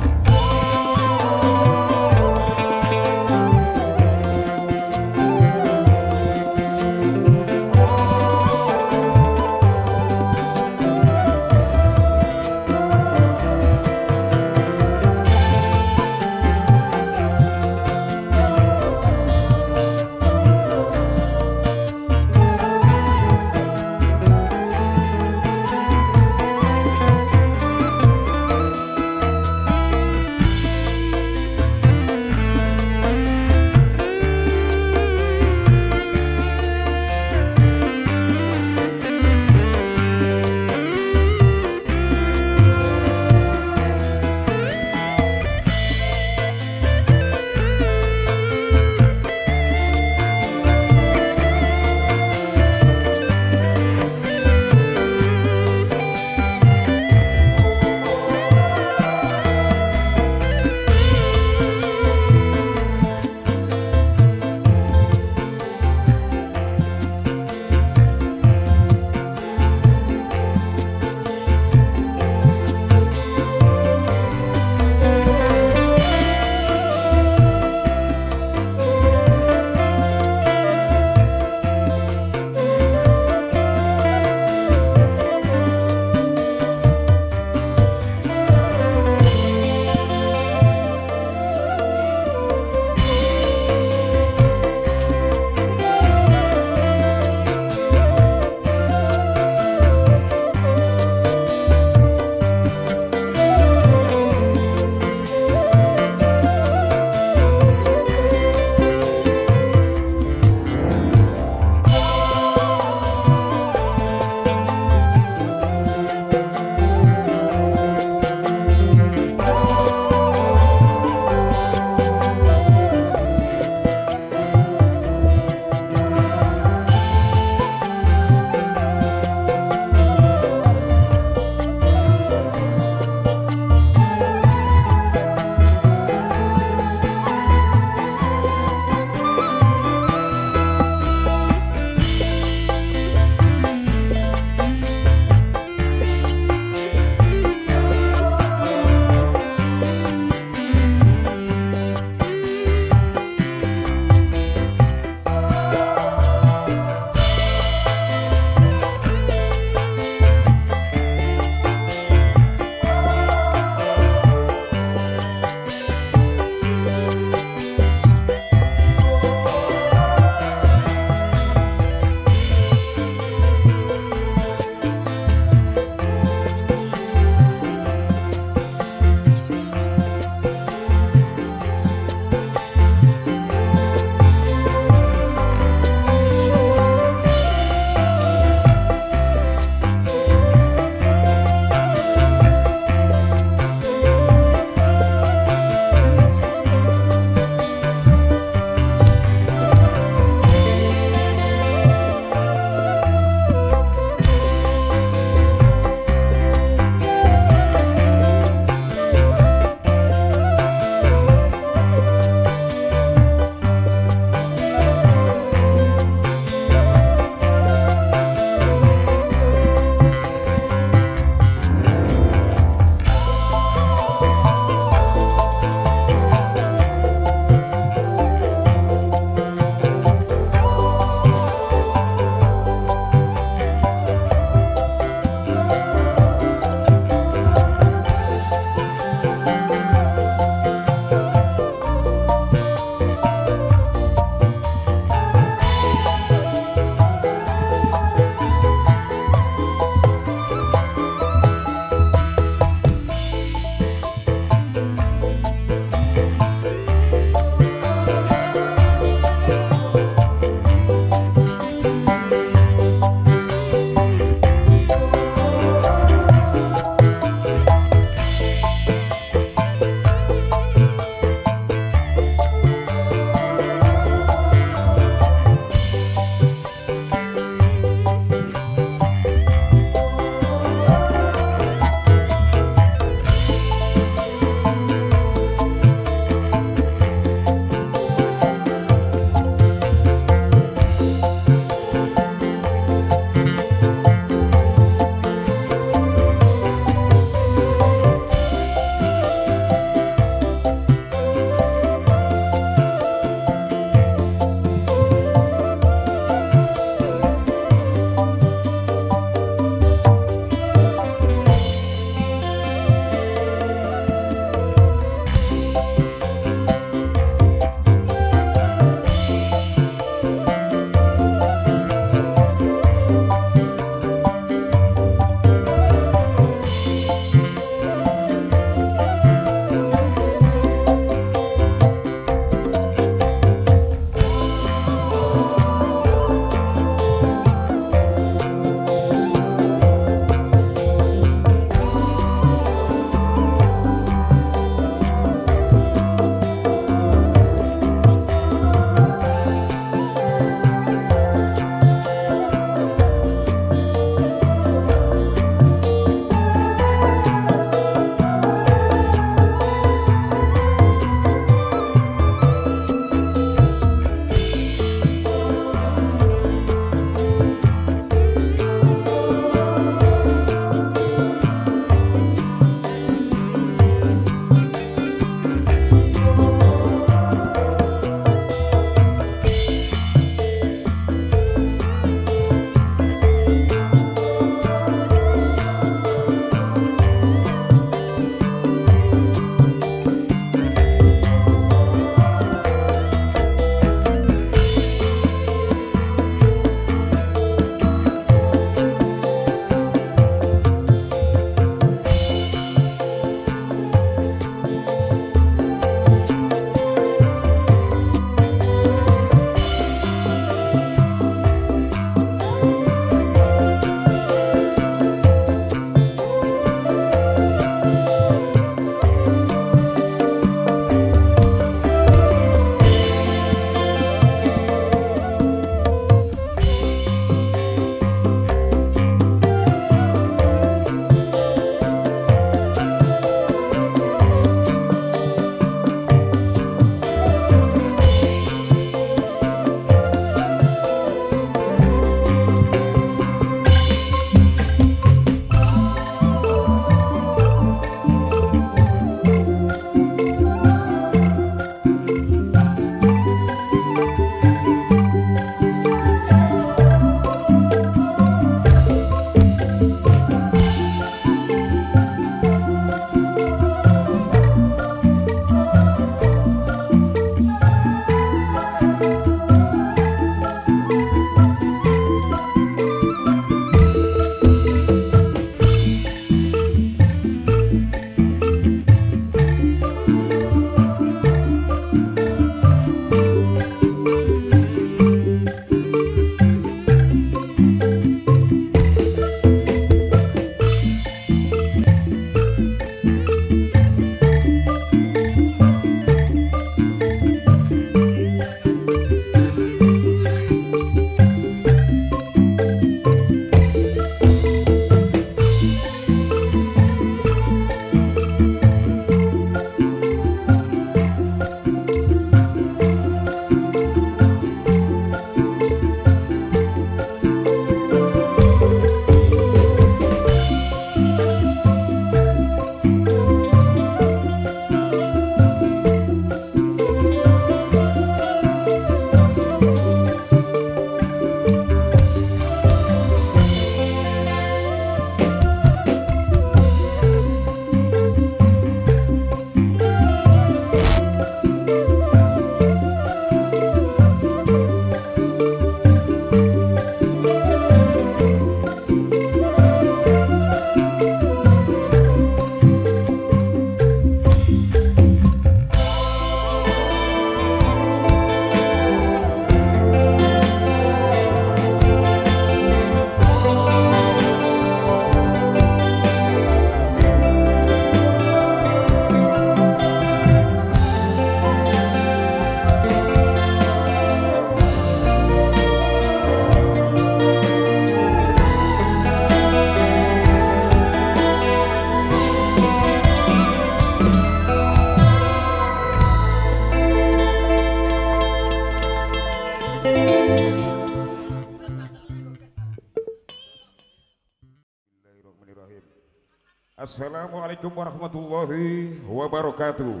Assalamualaikum warahmatullahi wabarakatuh.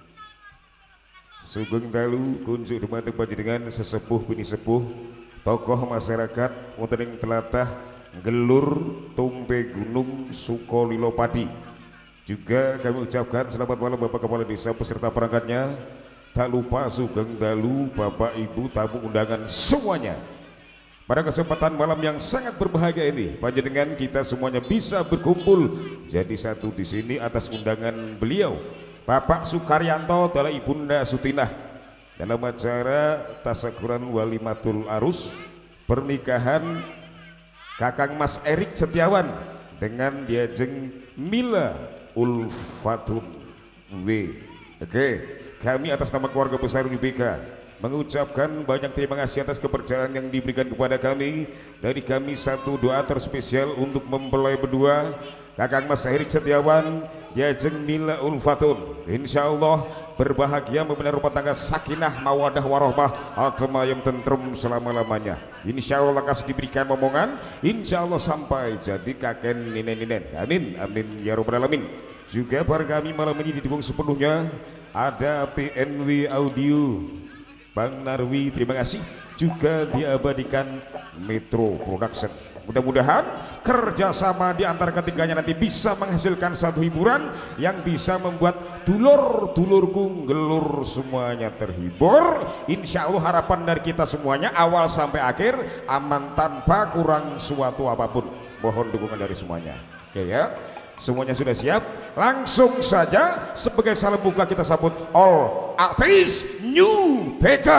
Sugeng dalu kunjuk dumateng panjenengan sesepuh bini sepuh tokoh masyarakat wonten ing tlatah Gelur Tumpe Gunung Sukolilo Pati. Juga kami ucapkan selamat malam Bapak Kepala Desa beserta perangkatnya. Tak lupa sugeng dalu Bapak Ibu tamu undangan semuanya. Pada kesempatan malam yang sangat berbahagia ini, panjenengan kita semuanya bisa berkumpul jadi satu di sini atas undangan beliau, Bapak Sukaryanto dan Ibunda Sutinah, dalam acara tasakuran walimatul arus pernikahan Kakang Mas Erik Setiawan dengan Diajeng Mila Ulfatun W. Oke, kami atas nama keluarga besar U B K mengucapkan banyak terima kasih atas kepercayaan yang diberikan kepada kami. Dari kami satu doa terspesial untuk mempelai berdua Kakang Mas Erik Setiawan, Diajeng Mila Ulfatun. Insya Allah berbahagia membina rumah tangga sakinah mawadah warohmah al-tamayum tentrem selama-lamanya. Insya Allah kasih diberikan momongan, insya Allah sampai jadi kakek ninen-ninen. Amin, amin ya rabbal alamin. Juga para kami malam ini didukung sepenuhnya ada P N W Audio Bang Narwi, terima kasih. Juga diabadikan Metro Production. Mudah-mudahan kerjasama di antara ketiganya nanti bisa menghasilkan satu hiburan yang bisa membuat dulur-dulurku Gelur semuanya terhibur. Insya Allah harapan dari kita semuanya awal sampai akhir aman tanpa kurang suatu apapun. Mohon dukungan dari semuanya. Oke ya. Semuanya sudah siap? Langsung saja sebagai salam buka kita sambut all artis New B K.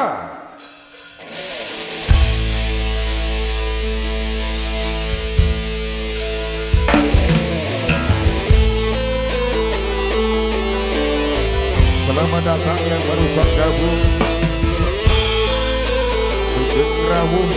Selamat datang yang barusan gabung Sugeng Rawuh.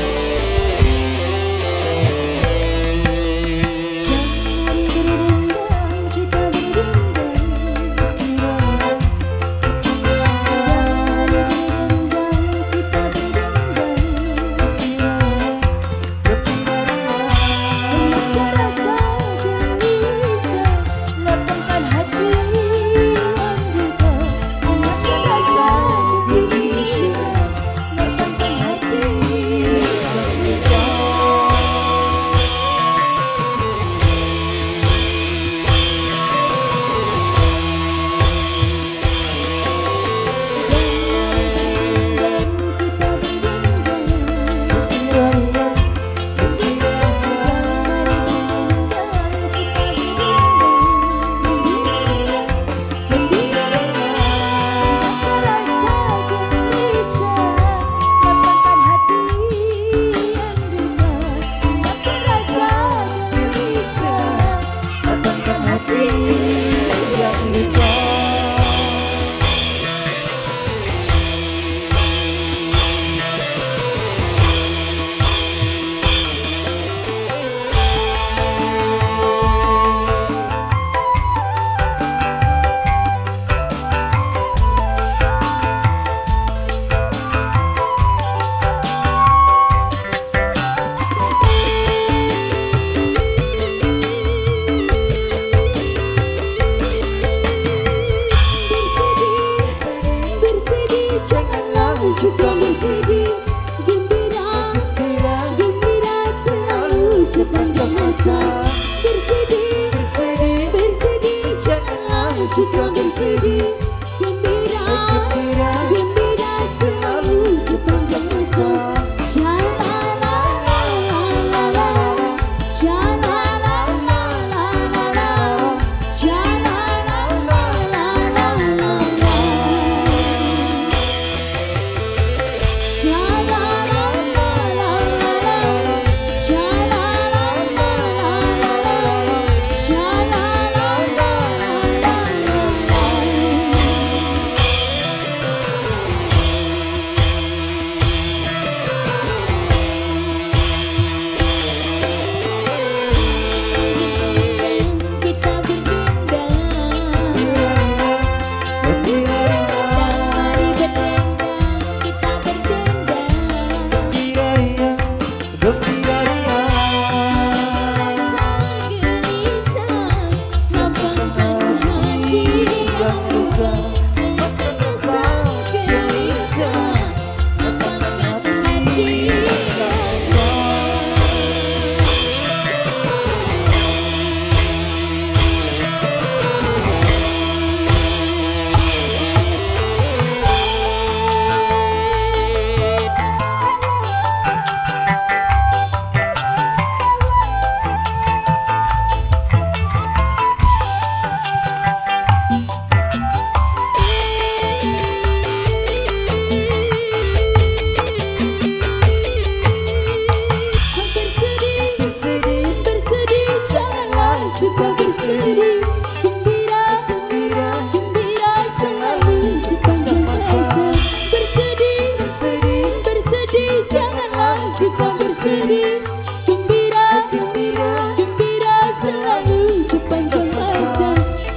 Sha la la la la la, sha la la la la la. suka bersedih, gembira, gembira, gembira selalu sepanjang masa. Bersedih, bersedih, bersedih, janganlah suka bersedih, gembira, gembira, gembira selalu sepanjang masa.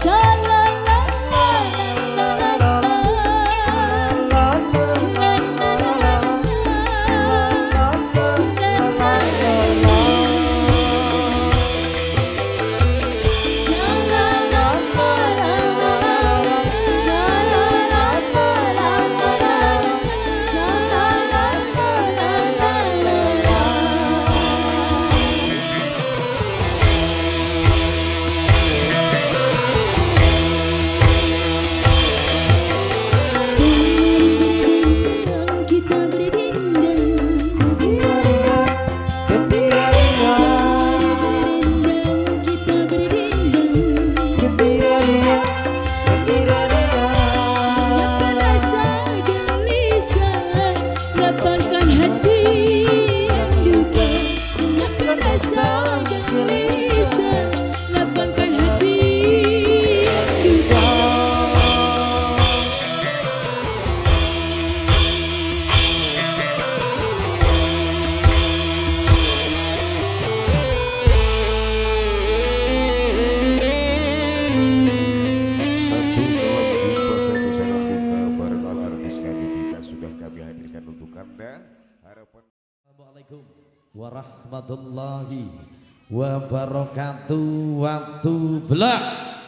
Assalamualaikum warahmatullahi wabarakatuh. Waktu belak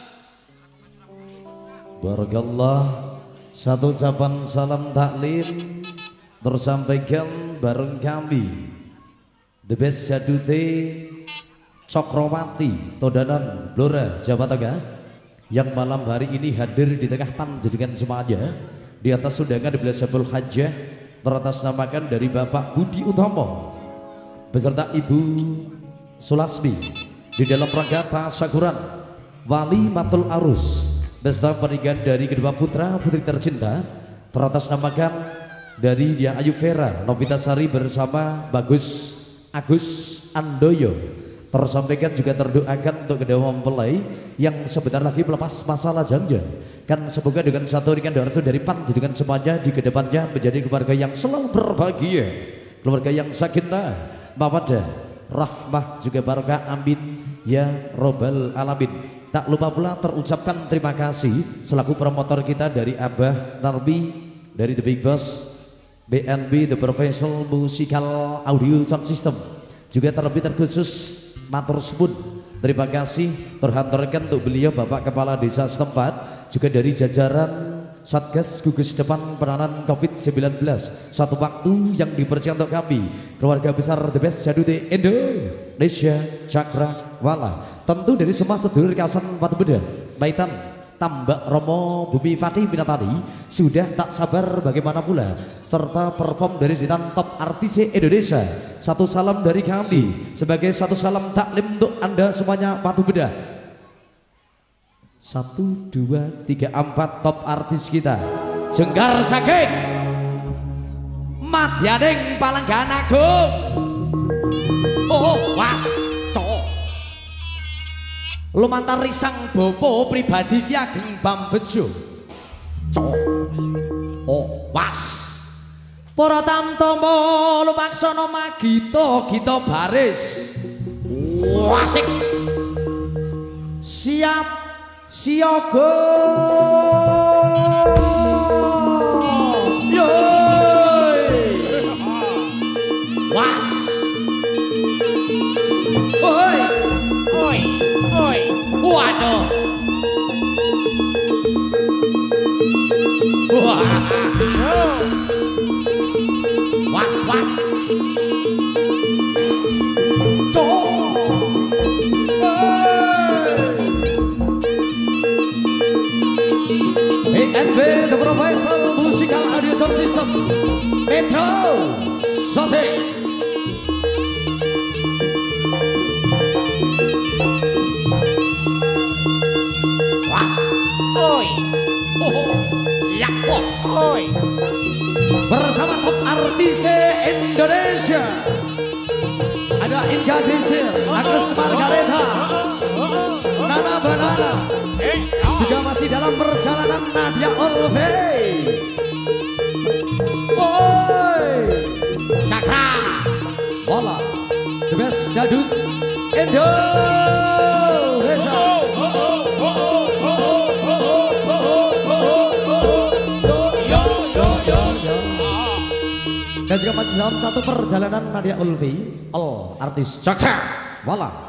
barakallah. Satu ucapan salam taklim tersampaikan bareng kami The Best Jadute Cokrawati Todanan Blora Jawa Tengah yang malam hari ini hadir di tengah panjenengan semuanya di atas undangan di Bilasabul Hajjah teratasnamakan dari Bapak Budi Utomo beserta Ibu Sulasmi di dalam rangka tasyakuran Wali Matul Arus beserta pernikahan dari kedua putra putri tercinta teratasnamakan dari Dia Ayu Vera Novitasari bersama Bagus Agus Andoyo. Tersampaikan juga terdoakan untuk kedua mempelai yang sebentar lagi melepas masa lajangnya. Kan semoga dengan satu ringan doa dari panjenengan semuanya di kedepannya menjadi keluarga yang selalu berbahagia, keluarga yang sakinah, mawaddah, rahmah juga barokah, amin ya robbal alamin. Tak lupa pula terucapkan terima kasih selaku promotor kita dari Abah Narbi dari The Big Boss B N B The Professional Musical Audio Sound System, juga terlebih terkhusus matur suwun terima kasih terhantarkan untuk beliau Bapak Kepala Desa setempat, juga dari jajaran Satgas Gugus Depan Penanganan COVID sembilan belas. Satu waktu yang dipercaya untuk kami keluarga besar The Best Jadute Indonesia Cakrawala, tentu dari semua sedulur kawasan Batu Bedah, Baitan, Tambak Romo, Bumi Pati, Minatani sudah tak sabar bagaimana pula serta perform dari Ditan Top Artis Indonesia. Satu salam dari kami sebagai satu salam taklim untuk Anda semuanya Batu Bedah. Satu, dua, tiga, empat top artis kita Jenggar saking Madyaning Palenggan Agung. Oh was cok lumantar risang bopo pribadi Ki Ageng Bambejo cok. Oh was para tamtama lumaksana magita gita baris wasik siap siaga yoi was oi oi oi waduh wah was was cok B N B The Professional Musical Audio Sound System Metro Soting. Was oi oh ya oh oi bersama top artis Indonesia ada Inga Kristil, Agnes Margareta, dalam perjalanan Nadia Olvey. Woi, Cakra, Bola, the best jadut Indonesia. Dan juga masih dalam satu perjalanan Nadia Olvey, all artis Cakra, Bola.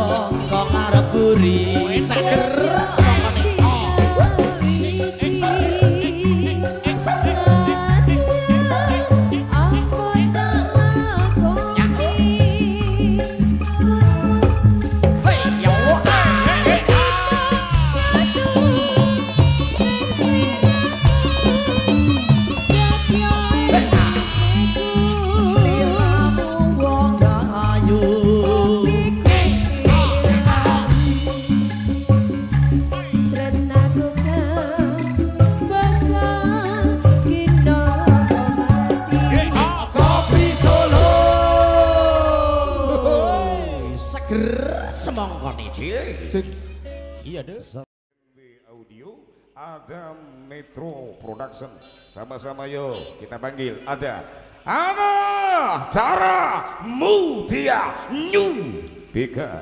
Saker Cek. Cek. Iya deh. Audio ada Metro Production. Sama-sama yo kita panggil ada Ana Tara Mutia New Beka.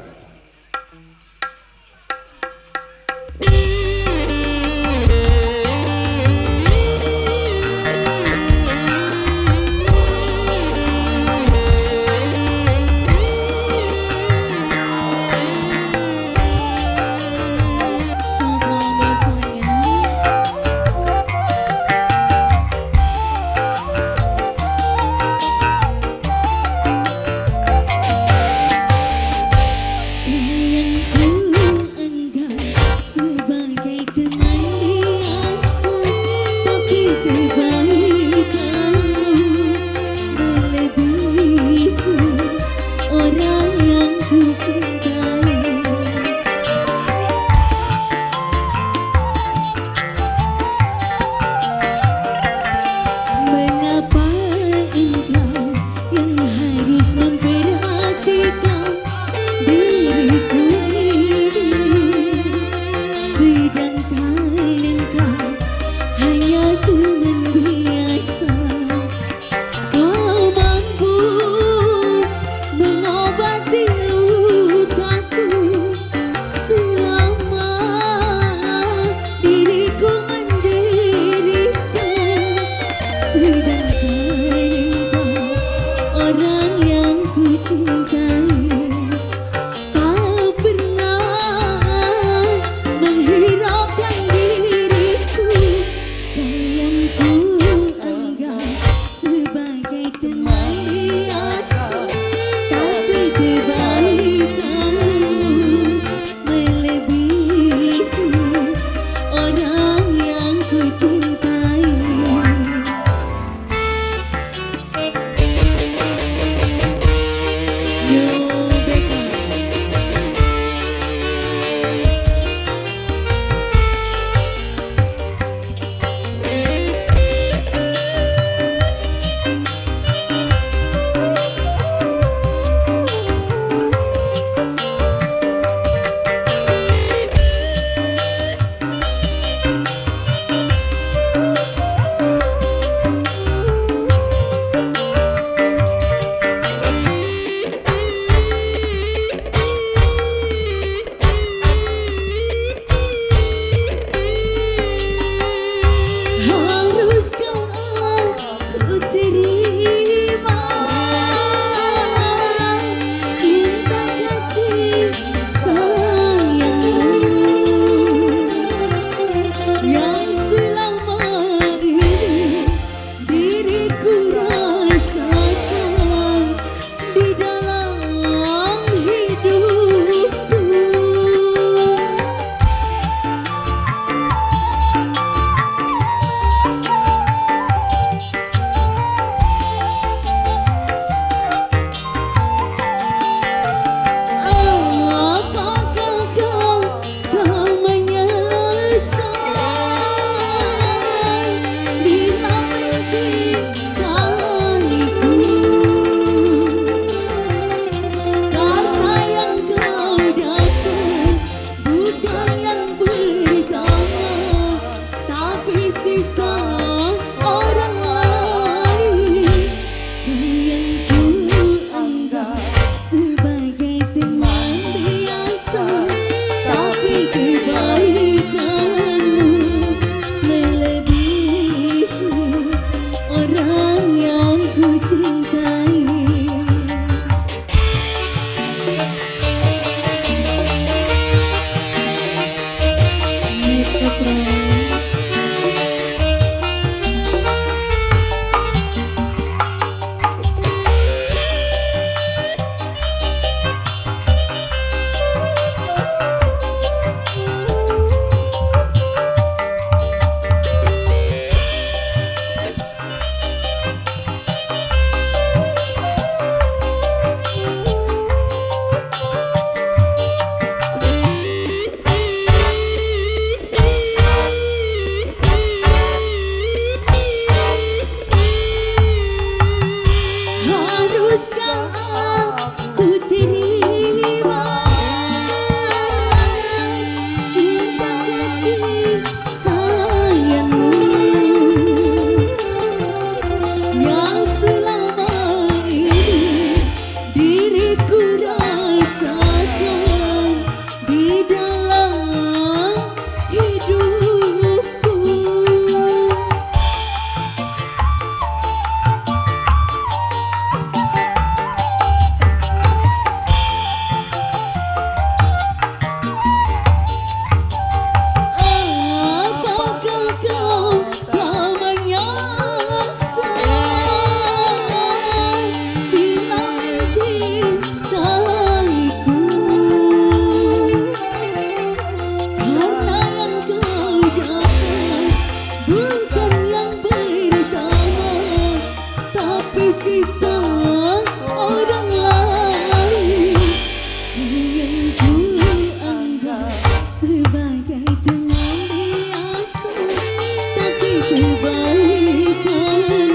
sebagai teman biasa, tapi kebaikanmu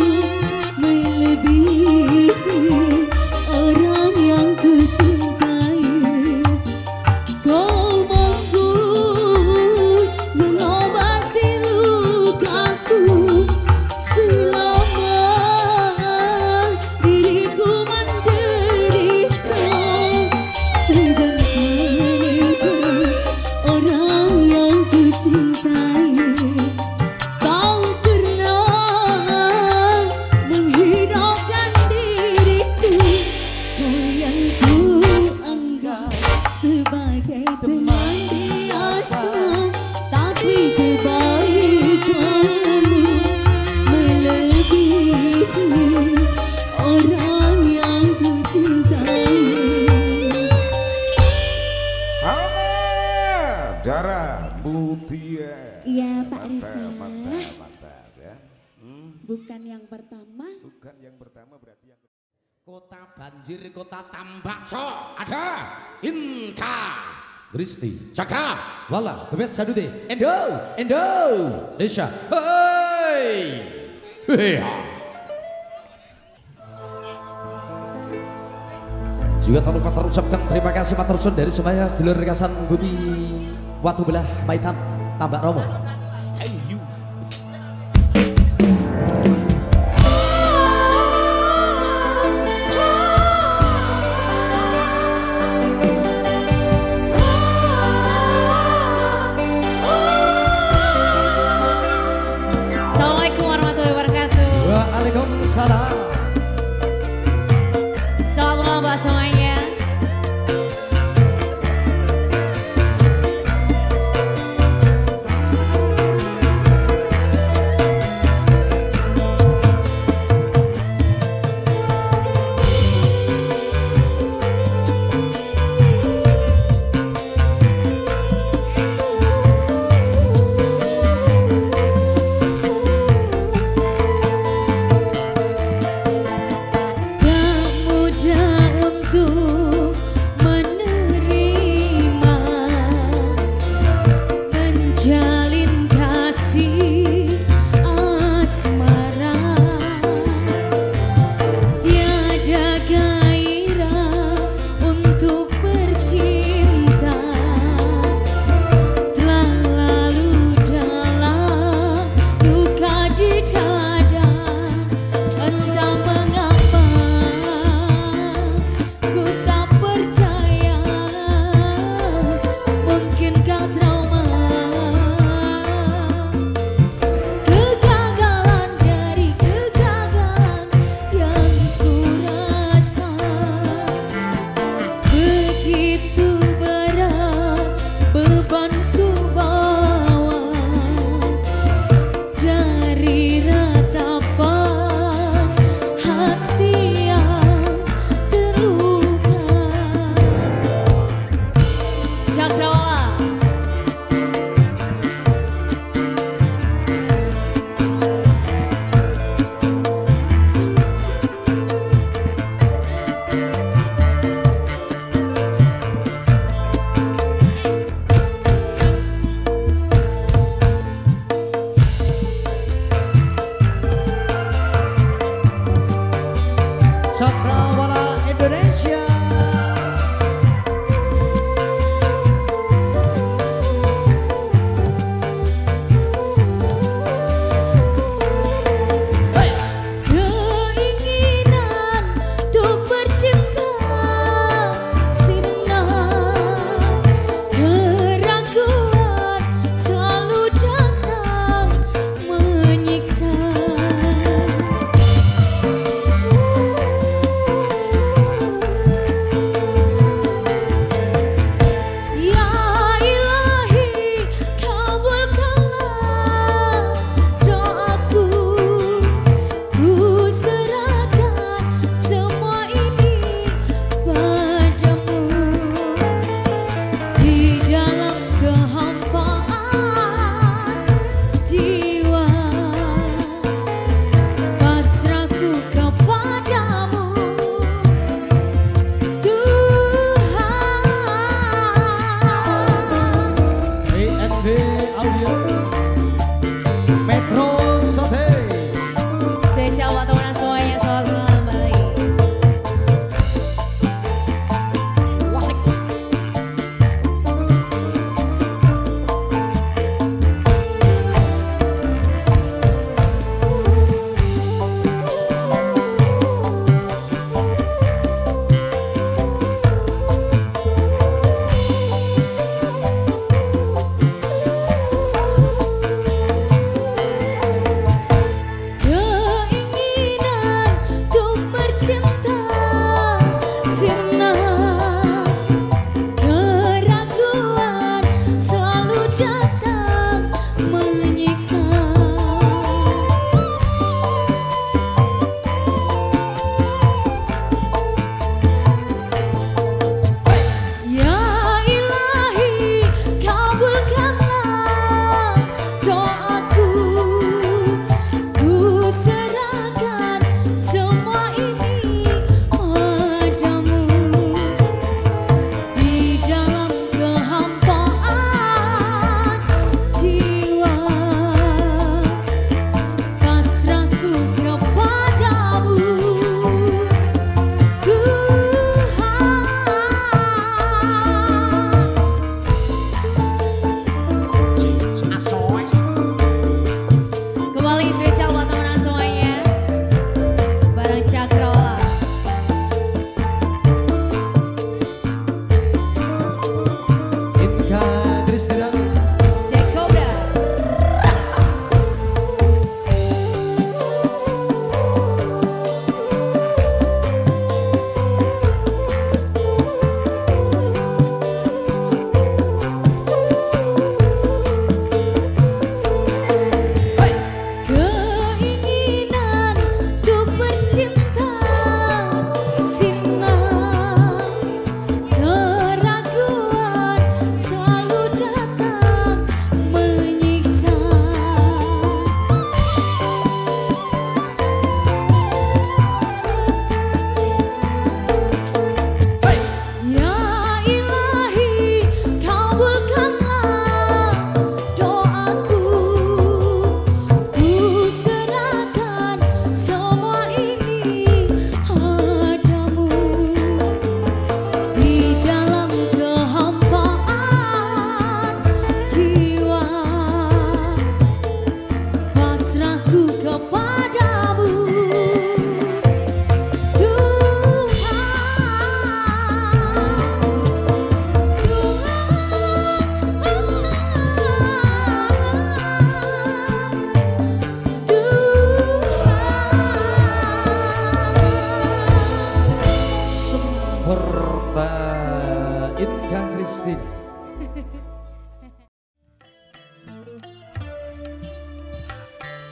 melebihi orang yang ku cintai. Kau mampu mengobati lukaku selama diriku menderita, sedangkan orang yang ku cintai kau pernah menghidupkan diriku. Kau yang ku anggap sebagai teman biasa, tapi kebaikanmu melebihi orang yang ku cintai. Halo, Dara Mutia. Iya Pak Reza, Mantap, mantap ya. Hmm, bukan yang pertama. bukan yang pertama berarti yang Kota banjir, kota tambak, so ada Inka Gristi Cakra Wala the best Sadude Endo Endo Desha Hey Hey juga tak lupa terucapkan terima kasih matursun dari semuanya sedulur rekasan budi Watu Belah Paitan Tambak Romo. Hey you. Assalamualaikum warahmatullahi wabarakatuh. Waalaikumsalam. Selamat malam buat semuanya.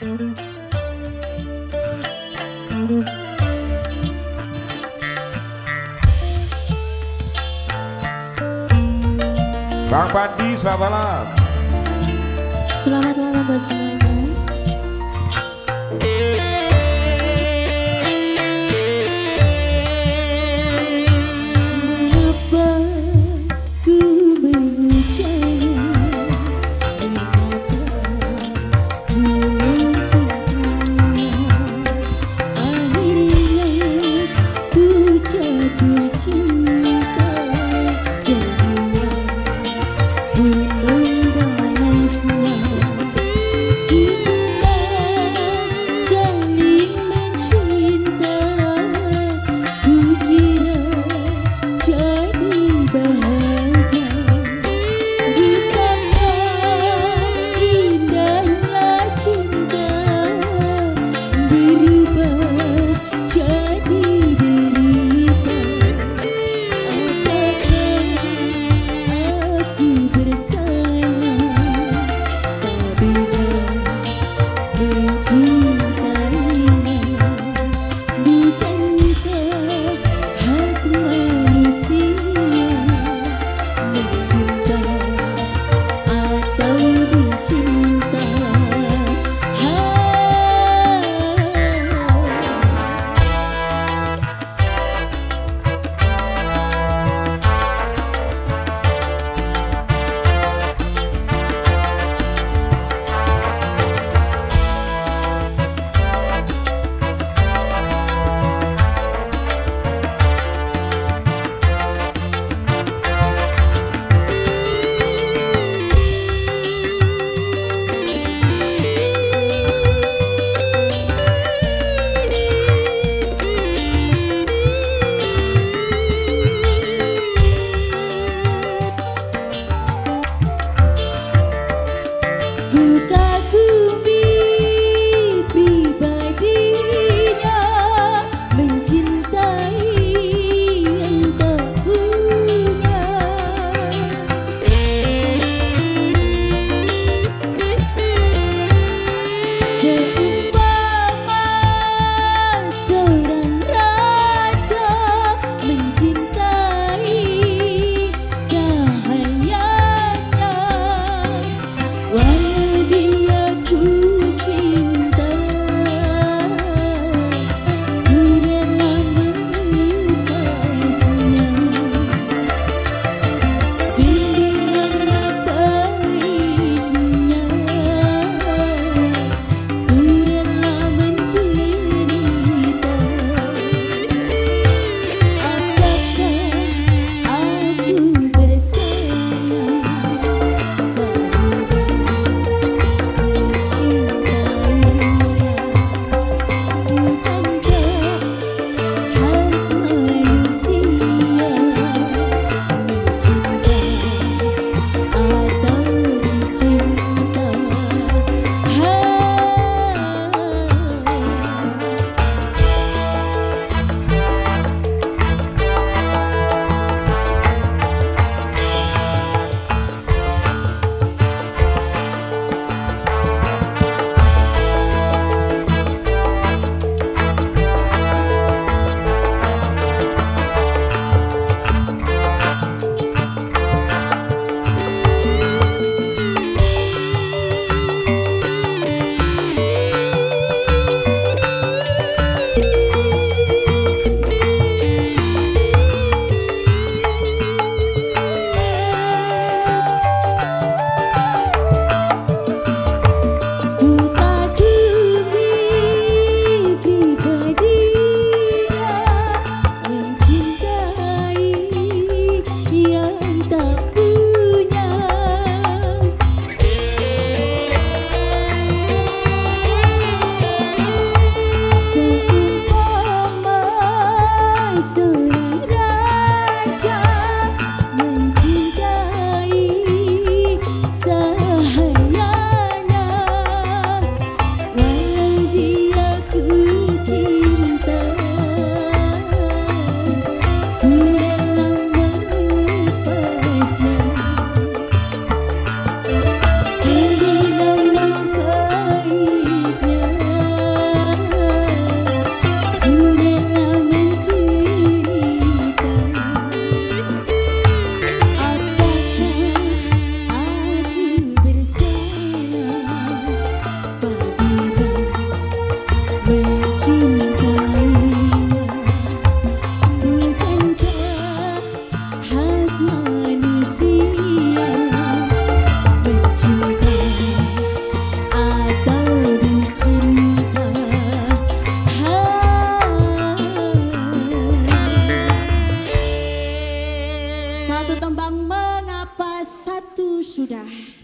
Bang Pandi, selamat malam. Selamat malam buat semuanya.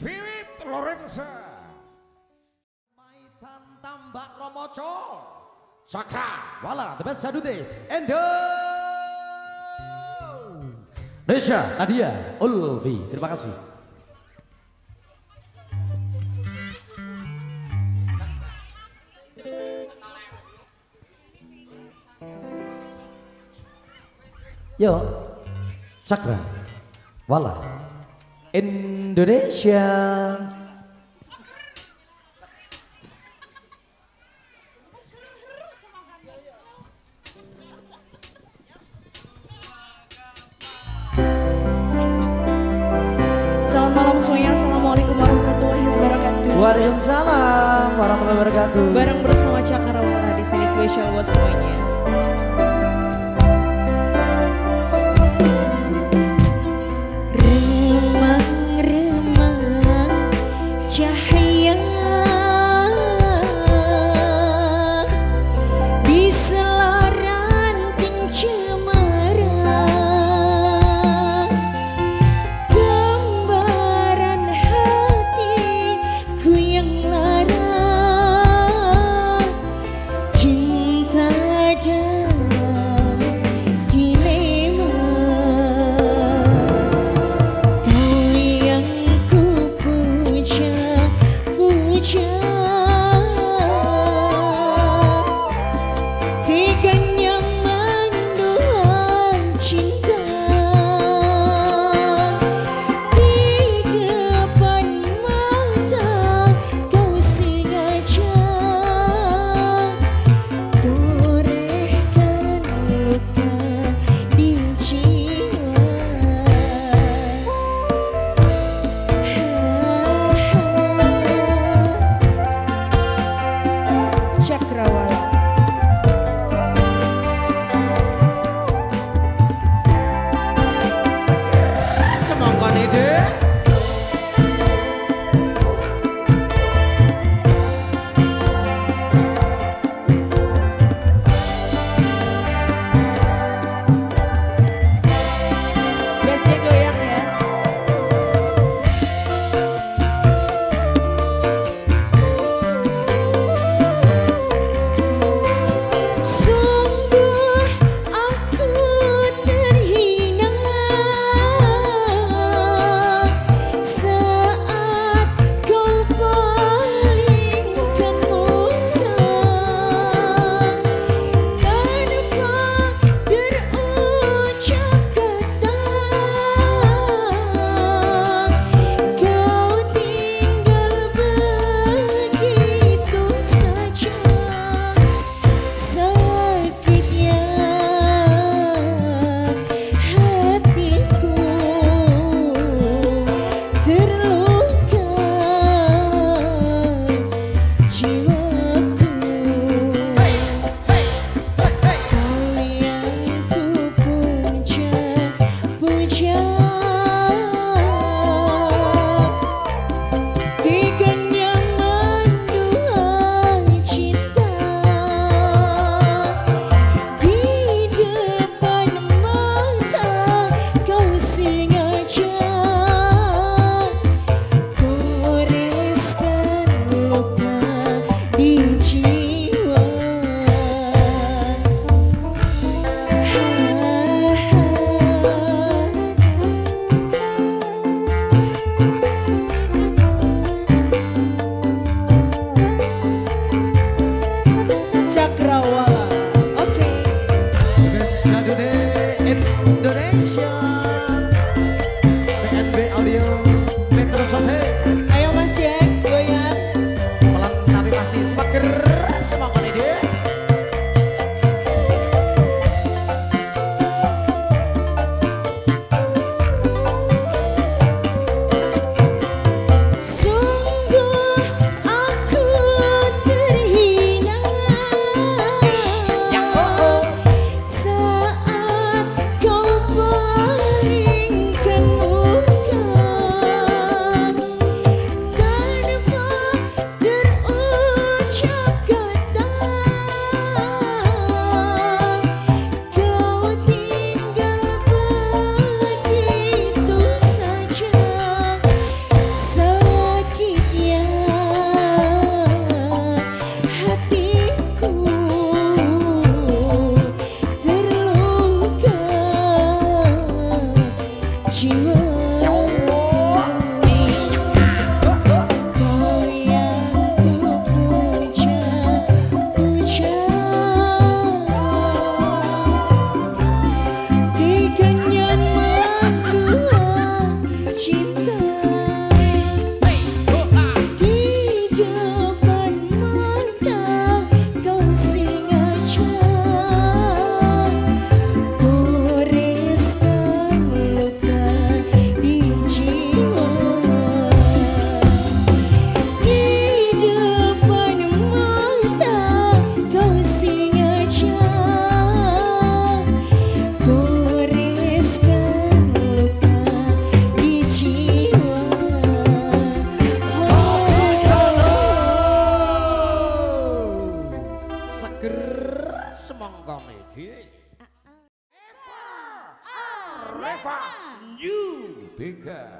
Philip Lorenza. Maitan Tambak Romoco. Sakra Wala the best Sadute Endo Nesha Nadia Ulfi. Terima kasih. Yo Sakra Wala Indonesia. Selamat malam semuanya. Assalamualaikum warahmatullahi wabarakatuh. Waalaikumsalam warahmatullahi wabarakatuh. Bareng bersama Cakrawala di sini spesial buat semuanya. Remang-remang cahaya di sela ranting cemara, gambaran hatiku yang lara, cinta dalam dilema. Kau yang ku puja Reva You Tiga.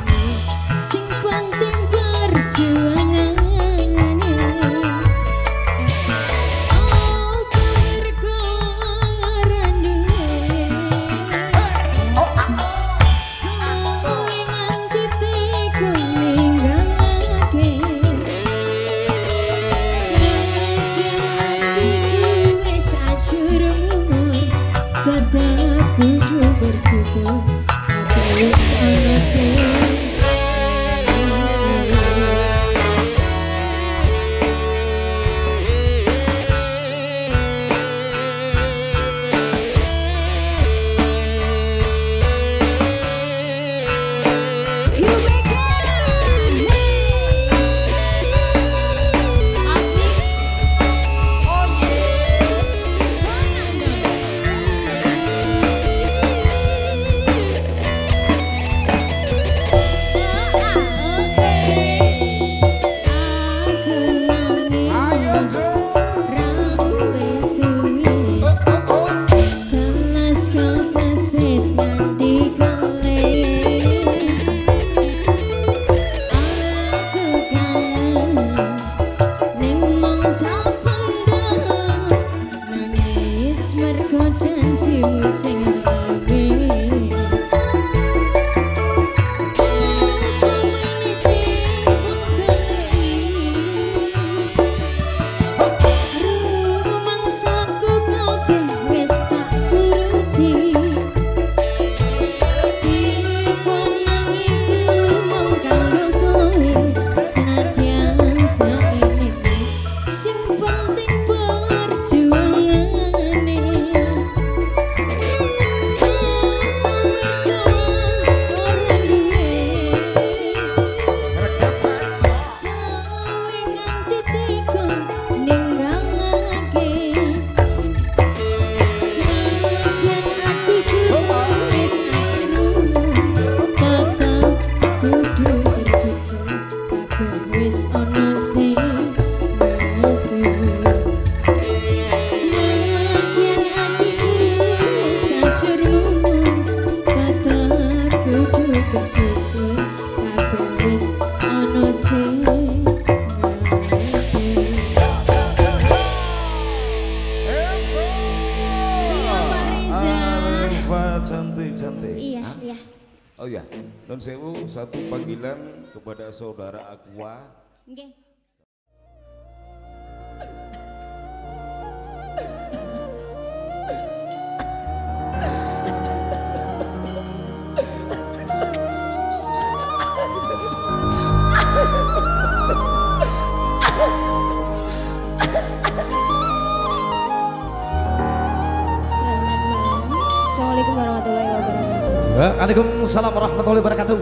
Sing penting perjuangan Cantik-cantik. Iya, iya. Oh ya, non sewu satu panggilan kepada saudara Aqua. Nggih. Assalamualaikum warahmatullahi wabarakatuh. Waalaikumsalam warahmatullahi wabarakatuh.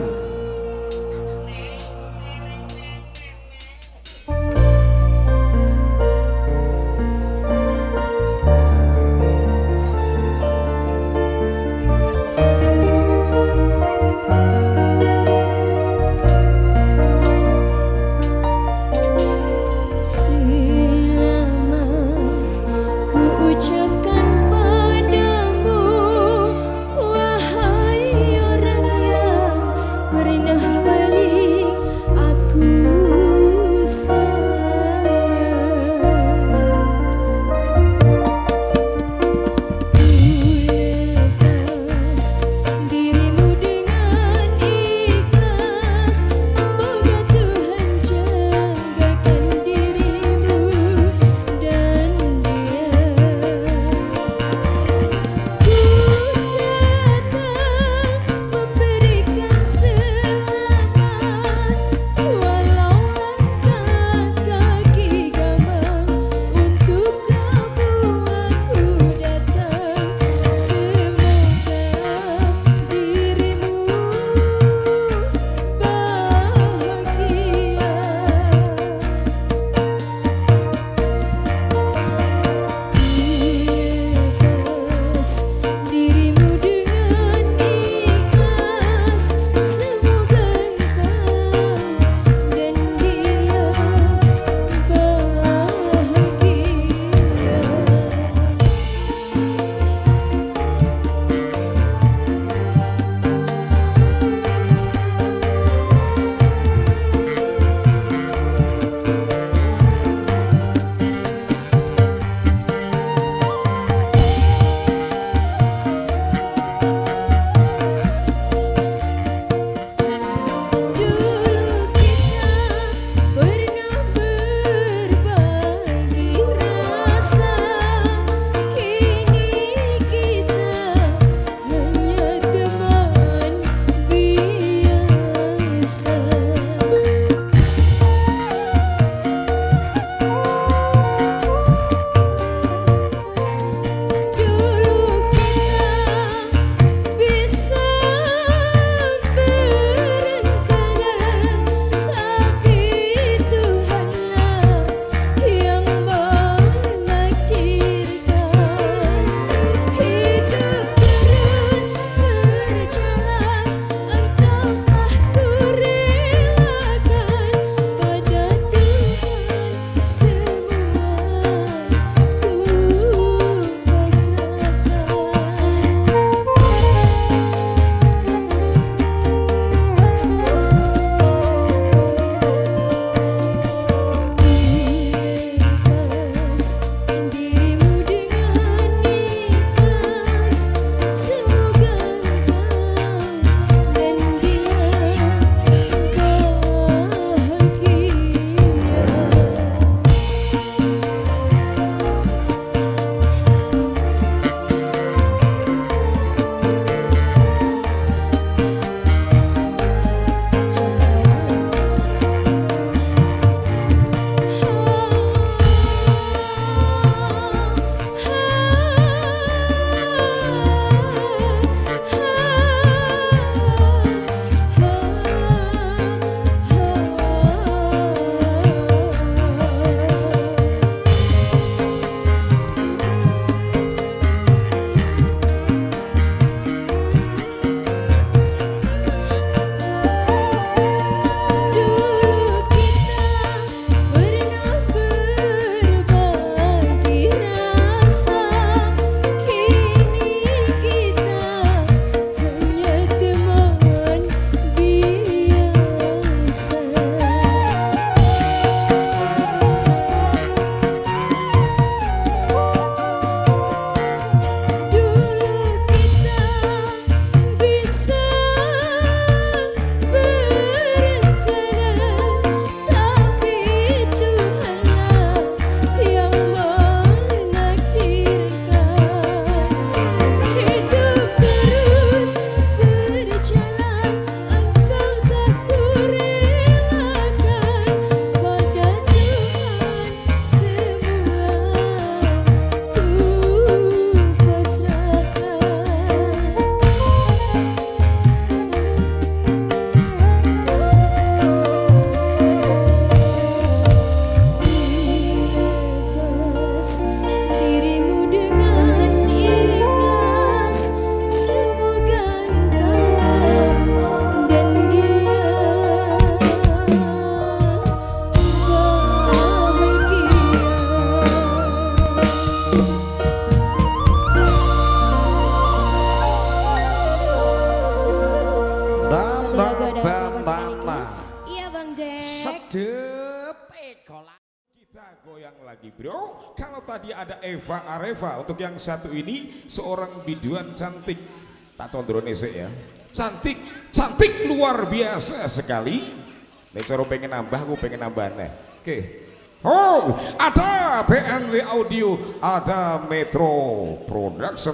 sekolah. Kita goyang lagi bro. Kalau tadi ada Eva Areva, untuk yang satu ini seorang biduan cantik. Tak condrone sih ya. Cantik, cantik luar biasa sekali. Nek cara pengen nambah, aku pengen nambah nih. Oke. Oh, ada B N W Audio, ada Metro Production,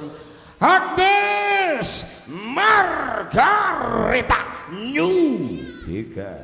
Agnes Margareta New Tiga.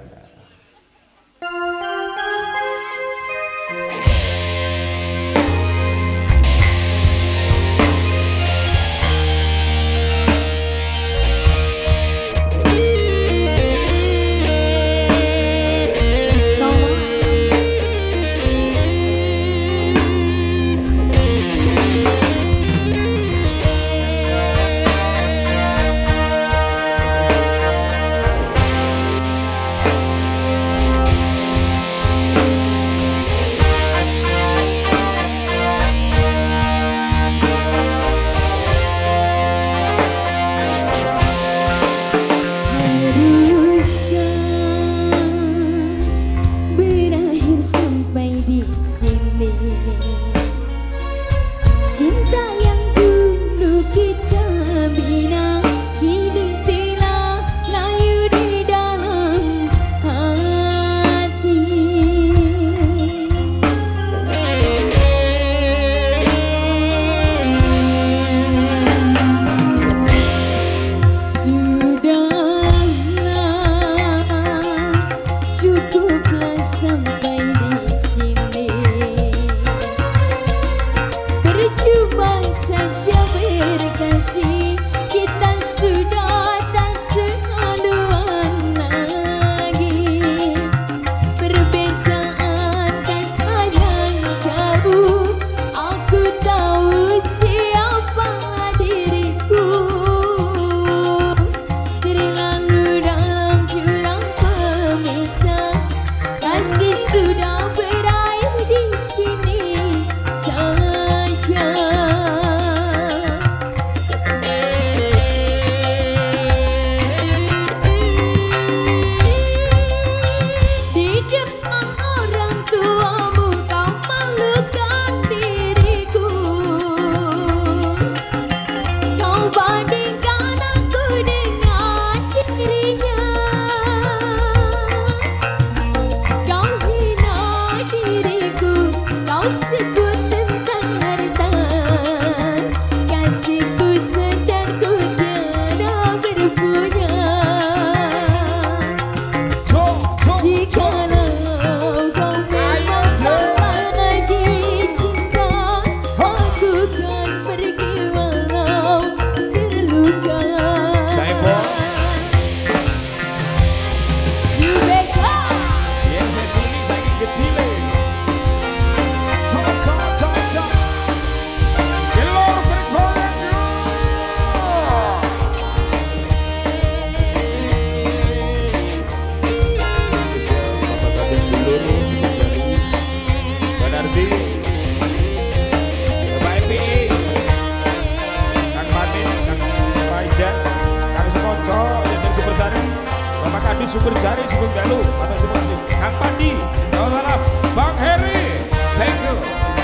Super Jari, Sugeng Dalu, atau terima kasih Kang Pandi, salam Bang Heri, thank you.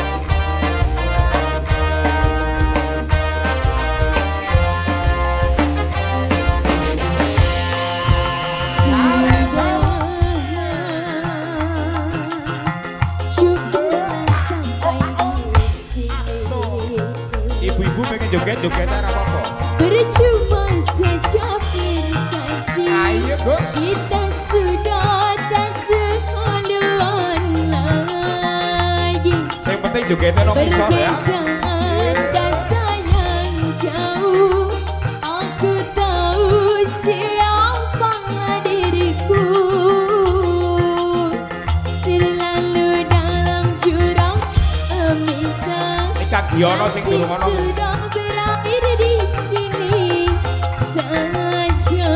Ibu-ibu pengen joget-jogetan apa-apa? Percuma saja berkasih. Ayo Gus. Kita sudah tak sehaluan lagi. Yang penting jogetnya nomor sore ya. Perbezaan tak sayang jauh. Aku tahu siapa diriku. Terlalu dalam jurang misah. Ini Kang Giono sing turu ngono. Sudah berakhir di sini saja.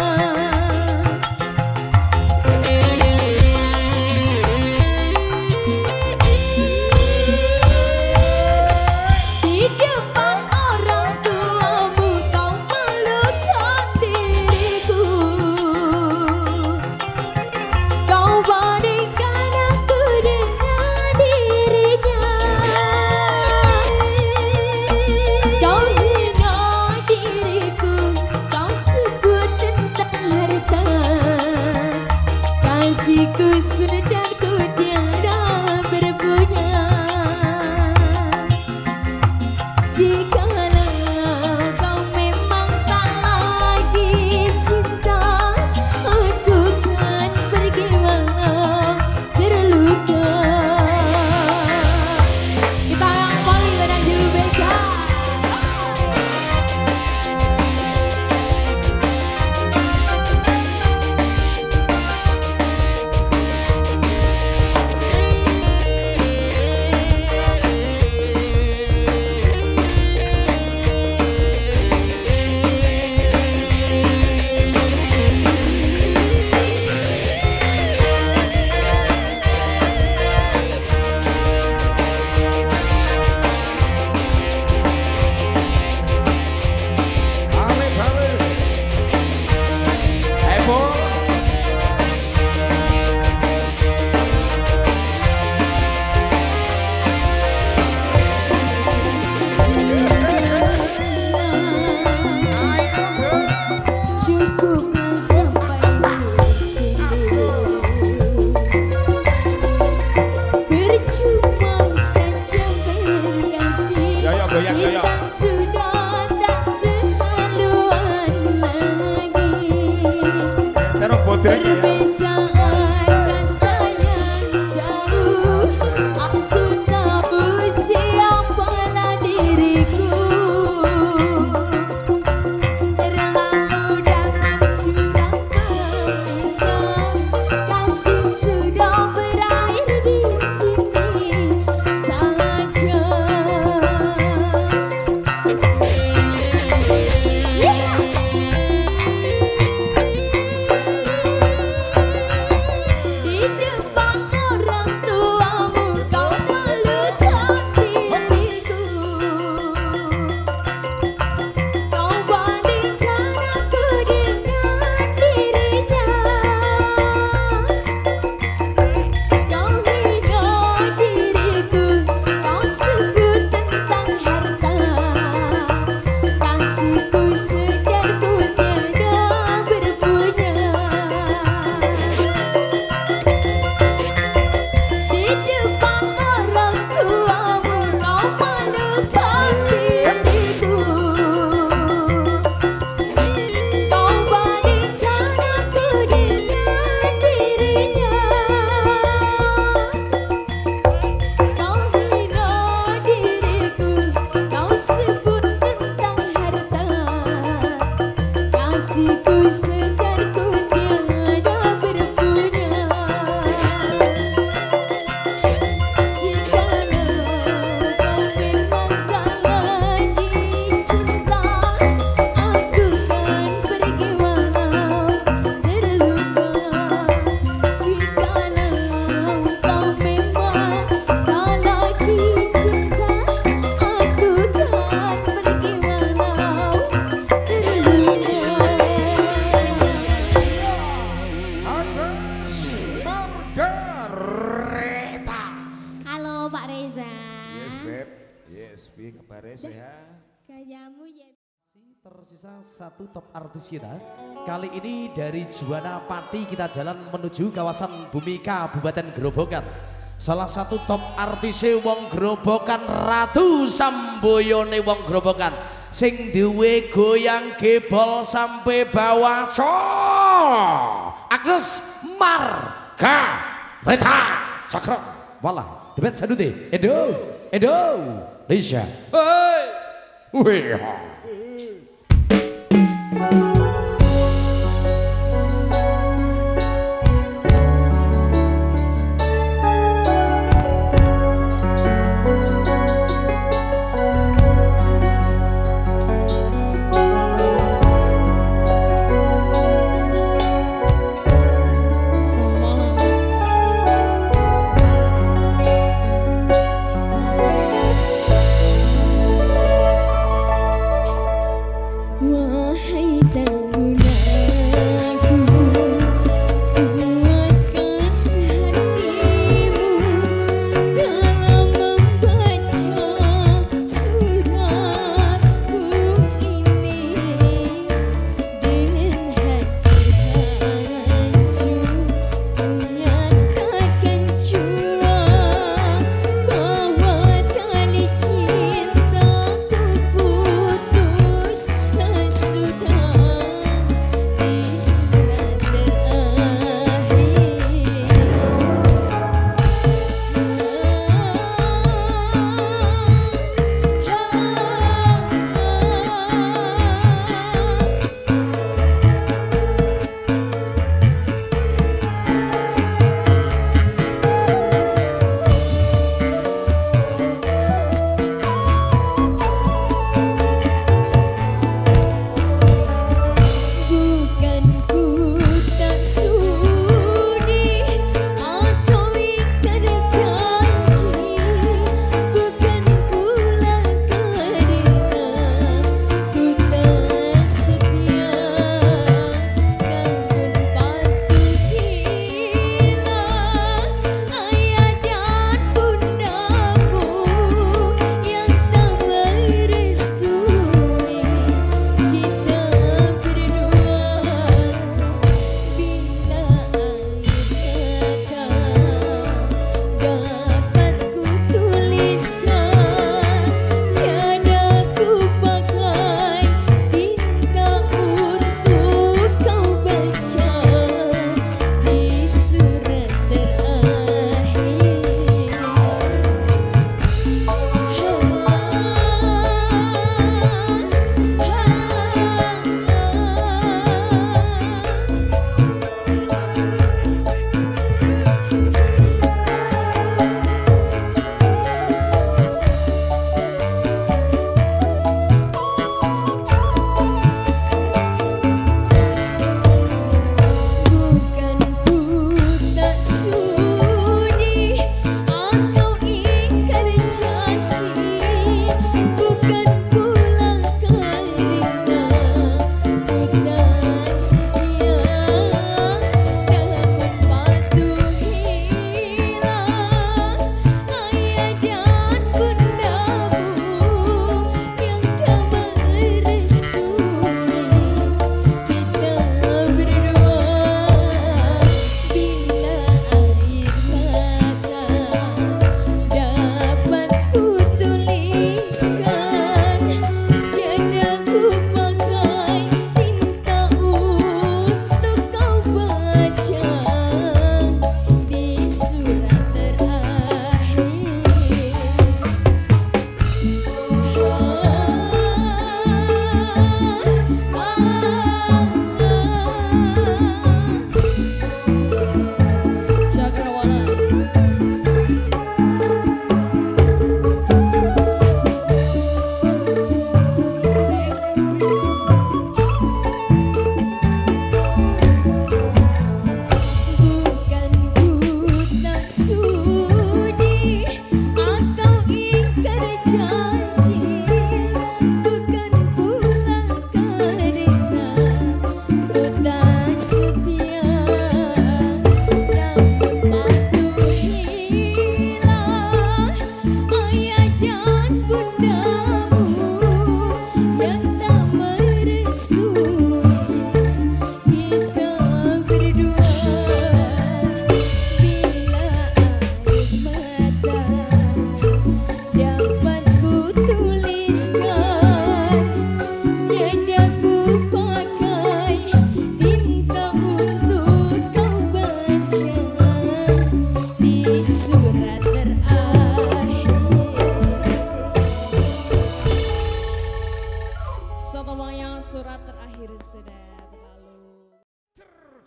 Di depan orang tuamu kau melukai diriku. Kau bandingkan aku dengan Yes, piye kabare sehat? Kanyamu yes. Tersisa satu top artis kita. Kali ini dari Juwana Pati kita jalan menuju kawasan Bumika Kabupaten Grobogan. Salah satu top artis wong Grobogan, Ratu Samboyone wong Grobogan. Sing duwe goyang gebol sampai bawah co. Agnes Marga Reta Cakra Wala the best Sadude Edo Edo Lisha. Hey, wih.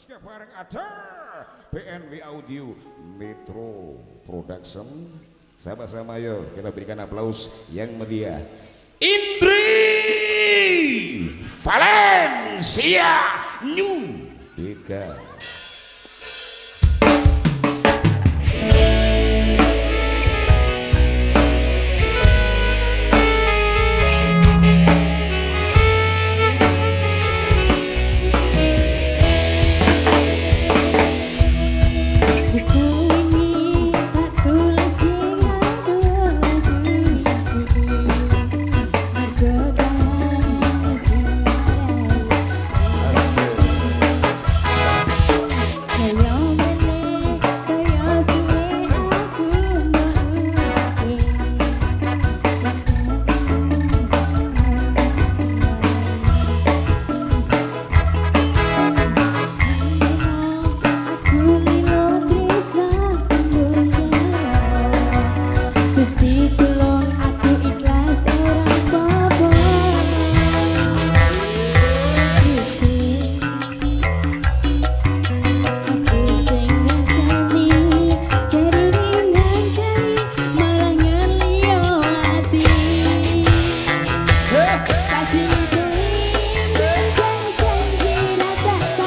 juga bareng ada B N W Audio Metro Production. Sama-sama yuk kita berikan aplaus yang meriah. Indri Valencia New Deka.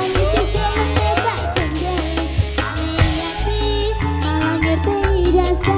Biasa